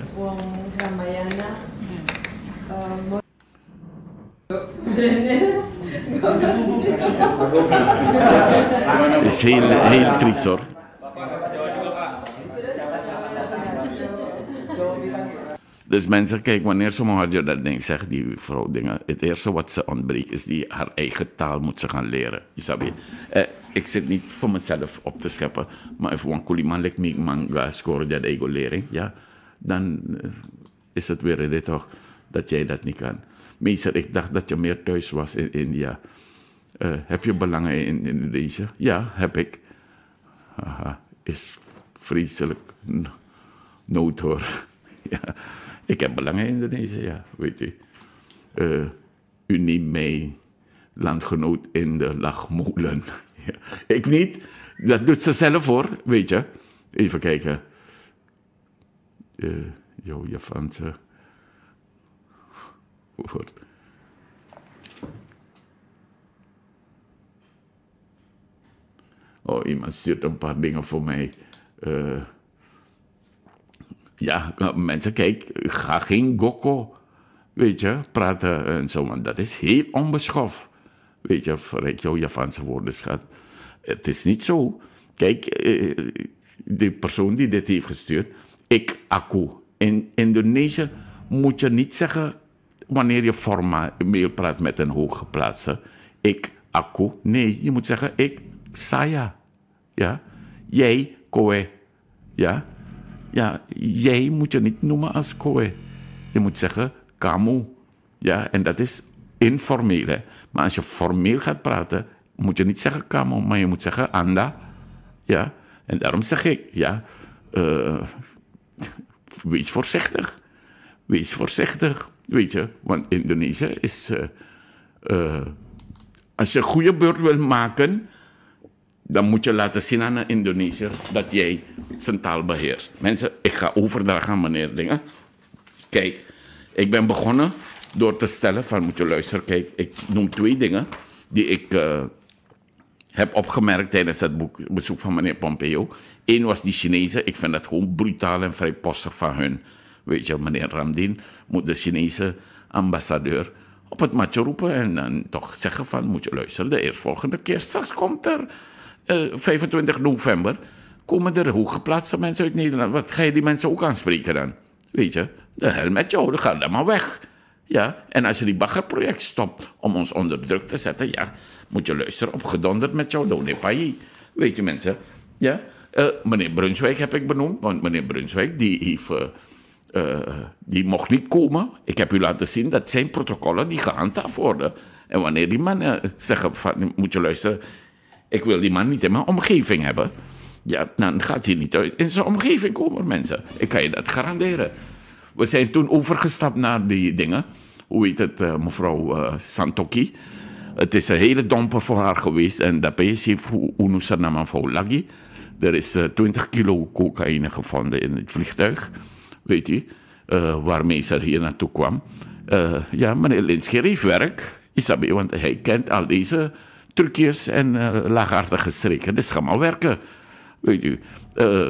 Het is heel, heel triest hoor. Dus mensen, kijk, wanneer Somoharjo dat ding zegt, die vrouw dingen, het eerste wat ze ontbreekt is die haar eigen taal moet ze gaan leren. Isabi. Eh, ik zit niet voor mezelf op te scheppen, maar als een kuliman lek me manga scoren dat eigen lering, ja, dan uh, is het weer dit toch dat jij dat niet kan. Meester, ik dacht dat je meer thuis was in India. Uh, heb je belangen in Indonesië? Ja, heb ik. Aha, is vreselijk nood hoor. Ja. Ik heb belangen in Indonesië, ja, weet je. Uh, u neemt mij landgenoot in de lachmolen. Ja. Ik niet, dat doet ze zelf hoor, weet je. Even kijken. Uh, jo, Javanse. Woord. Oh, iemand stuurt een paar dingen voor mij. Uh, Ja, mensen, kijk, ga geen gokko, weet je, praten en zo, want dat is heel onbeschoft. Weet je, verrek jouw Javanse woordenschat. Het is niet zo. Kijk, de persoon die dit heeft gestuurd, ik, aku. In Indonesië moet je niet zeggen, wanneer je formeel praat met een hooggeplaatste, ik, aku. Nee, je moet zeggen, ik, saya. Ja, jij, koe. Ja. Ja, jij moet je niet noemen als koe. Je moet zeggen, kamu. Ja, en dat is informeel. Hè. Maar als je formeel gaat praten, moet je niet zeggen kamu, maar je moet zeggen anda. Ja, en daarom zeg ik, ja, uh, wees voorzichtig. Wees voorzichtig, weet je. Want Indonesië is, uh, uh, als je een goede beurt wil maken, dan moet je laten zien aan een Indonesiër dat jij zijn taal beheerst. Mensen, ik ga overdragen aan meneer Dingen. Kijk, ik ben begonnen door te stellen van, moet je luisteren, kijk, ik noem twee dingen die ik uh, heb opgemerkt tijdens het boek, bezoek van meneer Pompeo. Eén was die Chinezen, ik vind dat gewoon brutaal en vrijpostig van hun. Weet je, meneer Ramdin moet de Chinese ambassadeur op het matje roepen en dan toch zeggen van, moet je luisteren, de eerstvolgende keer straks komt er... Uh, vijfentwintig november komen er hooggeplaatste mensen uit Nederland. Wat ga je die mensen ook aanspreken dan? Weet je, de hel met jou, dan ga dan maar weg. Ja, en als je die baggerproject stopt om ons onder druk te zetten, ja, moet je luisteren, opgedonderd met jou, donepayi. Weet je mensen. Ja? Uh, meneer Brunswijk heb ik benoemd. Want meneer Brunswijk die, heeft, uh, uh, die mocht niet komen. Ik heb u laten zien dat zijn protocollen die gehandhaafd worden. En wanneer die man uh, zegt, van, moet je luisteren. Ik wil die man niet in mijn omgeving hebben. Ja, dan gaat hij niet uit in zijn omgeving komen, mensen. Ik kan je dat garanderen. We zijn toen overgestapt naar die dingen. Hoe heet het, uh, mevrouw uh, Santoki. Het is een hele domper voor haar geweest. En dat is heeft Unusanama voor Lagi. Er is uh, twintig kilo cocaïne gevonden in het vliegtuig. Weet je, uh, waarmee ze hier naartoe kwam. Uh, ja, meneer Linscher heeft werk. Isabe, want hij kent al deze trucjes en uh, laaghartige streken. Dus ga maar werken. Weet u. Uh,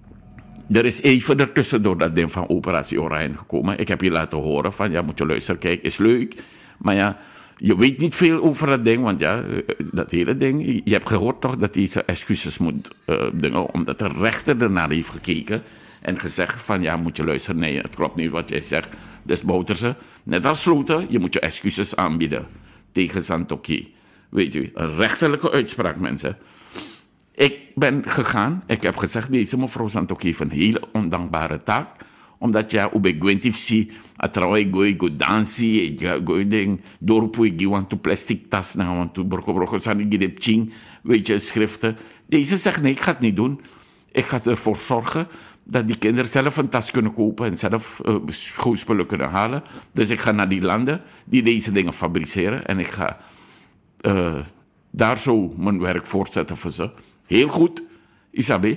er is even ertussen door dat ding van Operatie Oranje gekomen. Ik heb je laten horen van, ja, moet je luisteren, kijk, is leuk. Maar ja, je weet niet veel over dat ding, want ja, dat hele ding... Je hebt gehoord toch dat hij zijn excuses moet uh, dingen, omdat de rechter ernaar heeft gekeken en gezegd van, ja, moet je luisteren, nee, het klopt niet wat jij zegt. Dus Bouterse, net als Sloten, je moet je excuses aanbieden tegen Santoki. Weet u, een rechterlijke uitspraak, mensen. Ik ben gegaan, ik heb gezegd, deze mevrouw Santoki heeft een hele ondankbare taak. Omdat ja, op ik weet zie, atrawai gooi go dansi, gooi ding, dorpo ik want to plastic tas na, want to broko broko sani gidep ching, weet je, schriften. Deze zegt nee, ik ga het niet doen. Ik ga ervoor zorgen dat die kinderen zelf een tas kunnen kopen en zelf uh, schoolspullen kunnen halen. Dus ik ga naar die landen die deze dingen fabriceren en ik ga uh, daar zo mijn werk voortzetten voor ze. Heel goed, Isabe.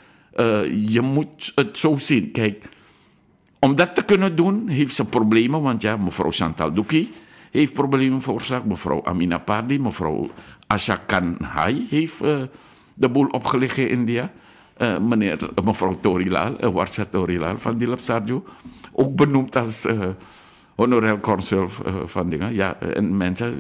Uh, je moet het zo zien. Kijk, om dat te kunnen doen, heeft ze problemen. Want ja, mevrouw Chantal Douki heeft problemen veroorzaakt. Mevrouw Amina Pardi, mevrouw Asha Kanhai heeft uh, de boel opgelegd in India. Uh, meneer, uh, mevrouw Torilal, uh, Warsa Torilal van Dilap Sarju. Ook benoemd als uh, honorair consul uh, van dingen. Ja, en mensen...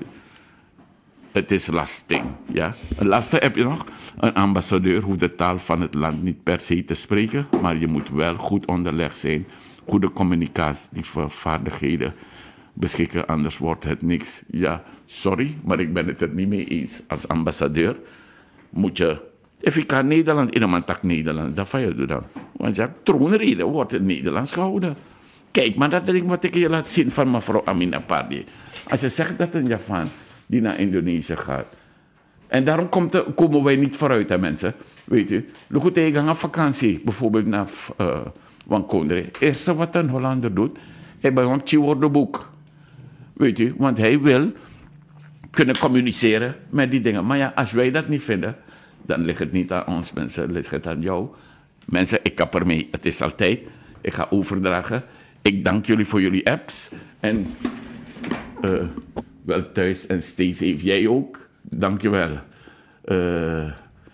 Het is lastig, ja. Een laatste heb je nog. Een ambassadeur hoeft de taal van het land niet per se te spreken, maar je moet wel goed onderlegd zijn, goede communicatievaardigheden beschikken, anders wordt het niks. Ja, sorry, maar ik ben het er niet mee eens. Als ambassadeur moet je, if ik kan Nederland, in een tak Nederlands, dat van je doen dan. Want ja, troonrede wordt in Nederlands gehouden. Kijk maar dat ding wat ik je laat zien van mevrouw Amina Pardi. Als je zegt dat een Javaan die naar Indonesië gaat. En daarom komt de, komen wij niet vooruit, hè, mensen. Weet u, look hoe gaan op vakantie, bijvoorbeeld naar uh, Wankondre. Het eerste wat een Hollander doet, hij bij ons de boek. Weet u, want hij wil kunnen communiceren met die dingen. Maar ja, als wij dat niet vinden, dan ligt het niet aan ons, mensen. Ligt het aan jou. Mensen, ik kap ermee. Het is altijd. Ik ga overdragen. Ik dank jullie voor jullie apps. En... Uh, wel thuis en steeds safe. Jij ook. Dank je wel. Uh,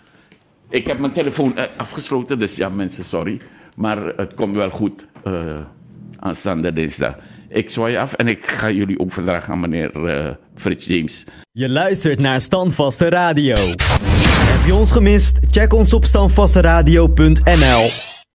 ik heb mijn telefoon uh, afgesloten, dus ja mensen, sorry. Maar het komt wel goed uh, aanstaande dinsdag. Ik zwaai af en ik ga jullie overdragen aan meneer uh, Frits James. Je luistert naar Standvaste Radio. Heb je ons gemist? Check ons op standvasteradio punt n l.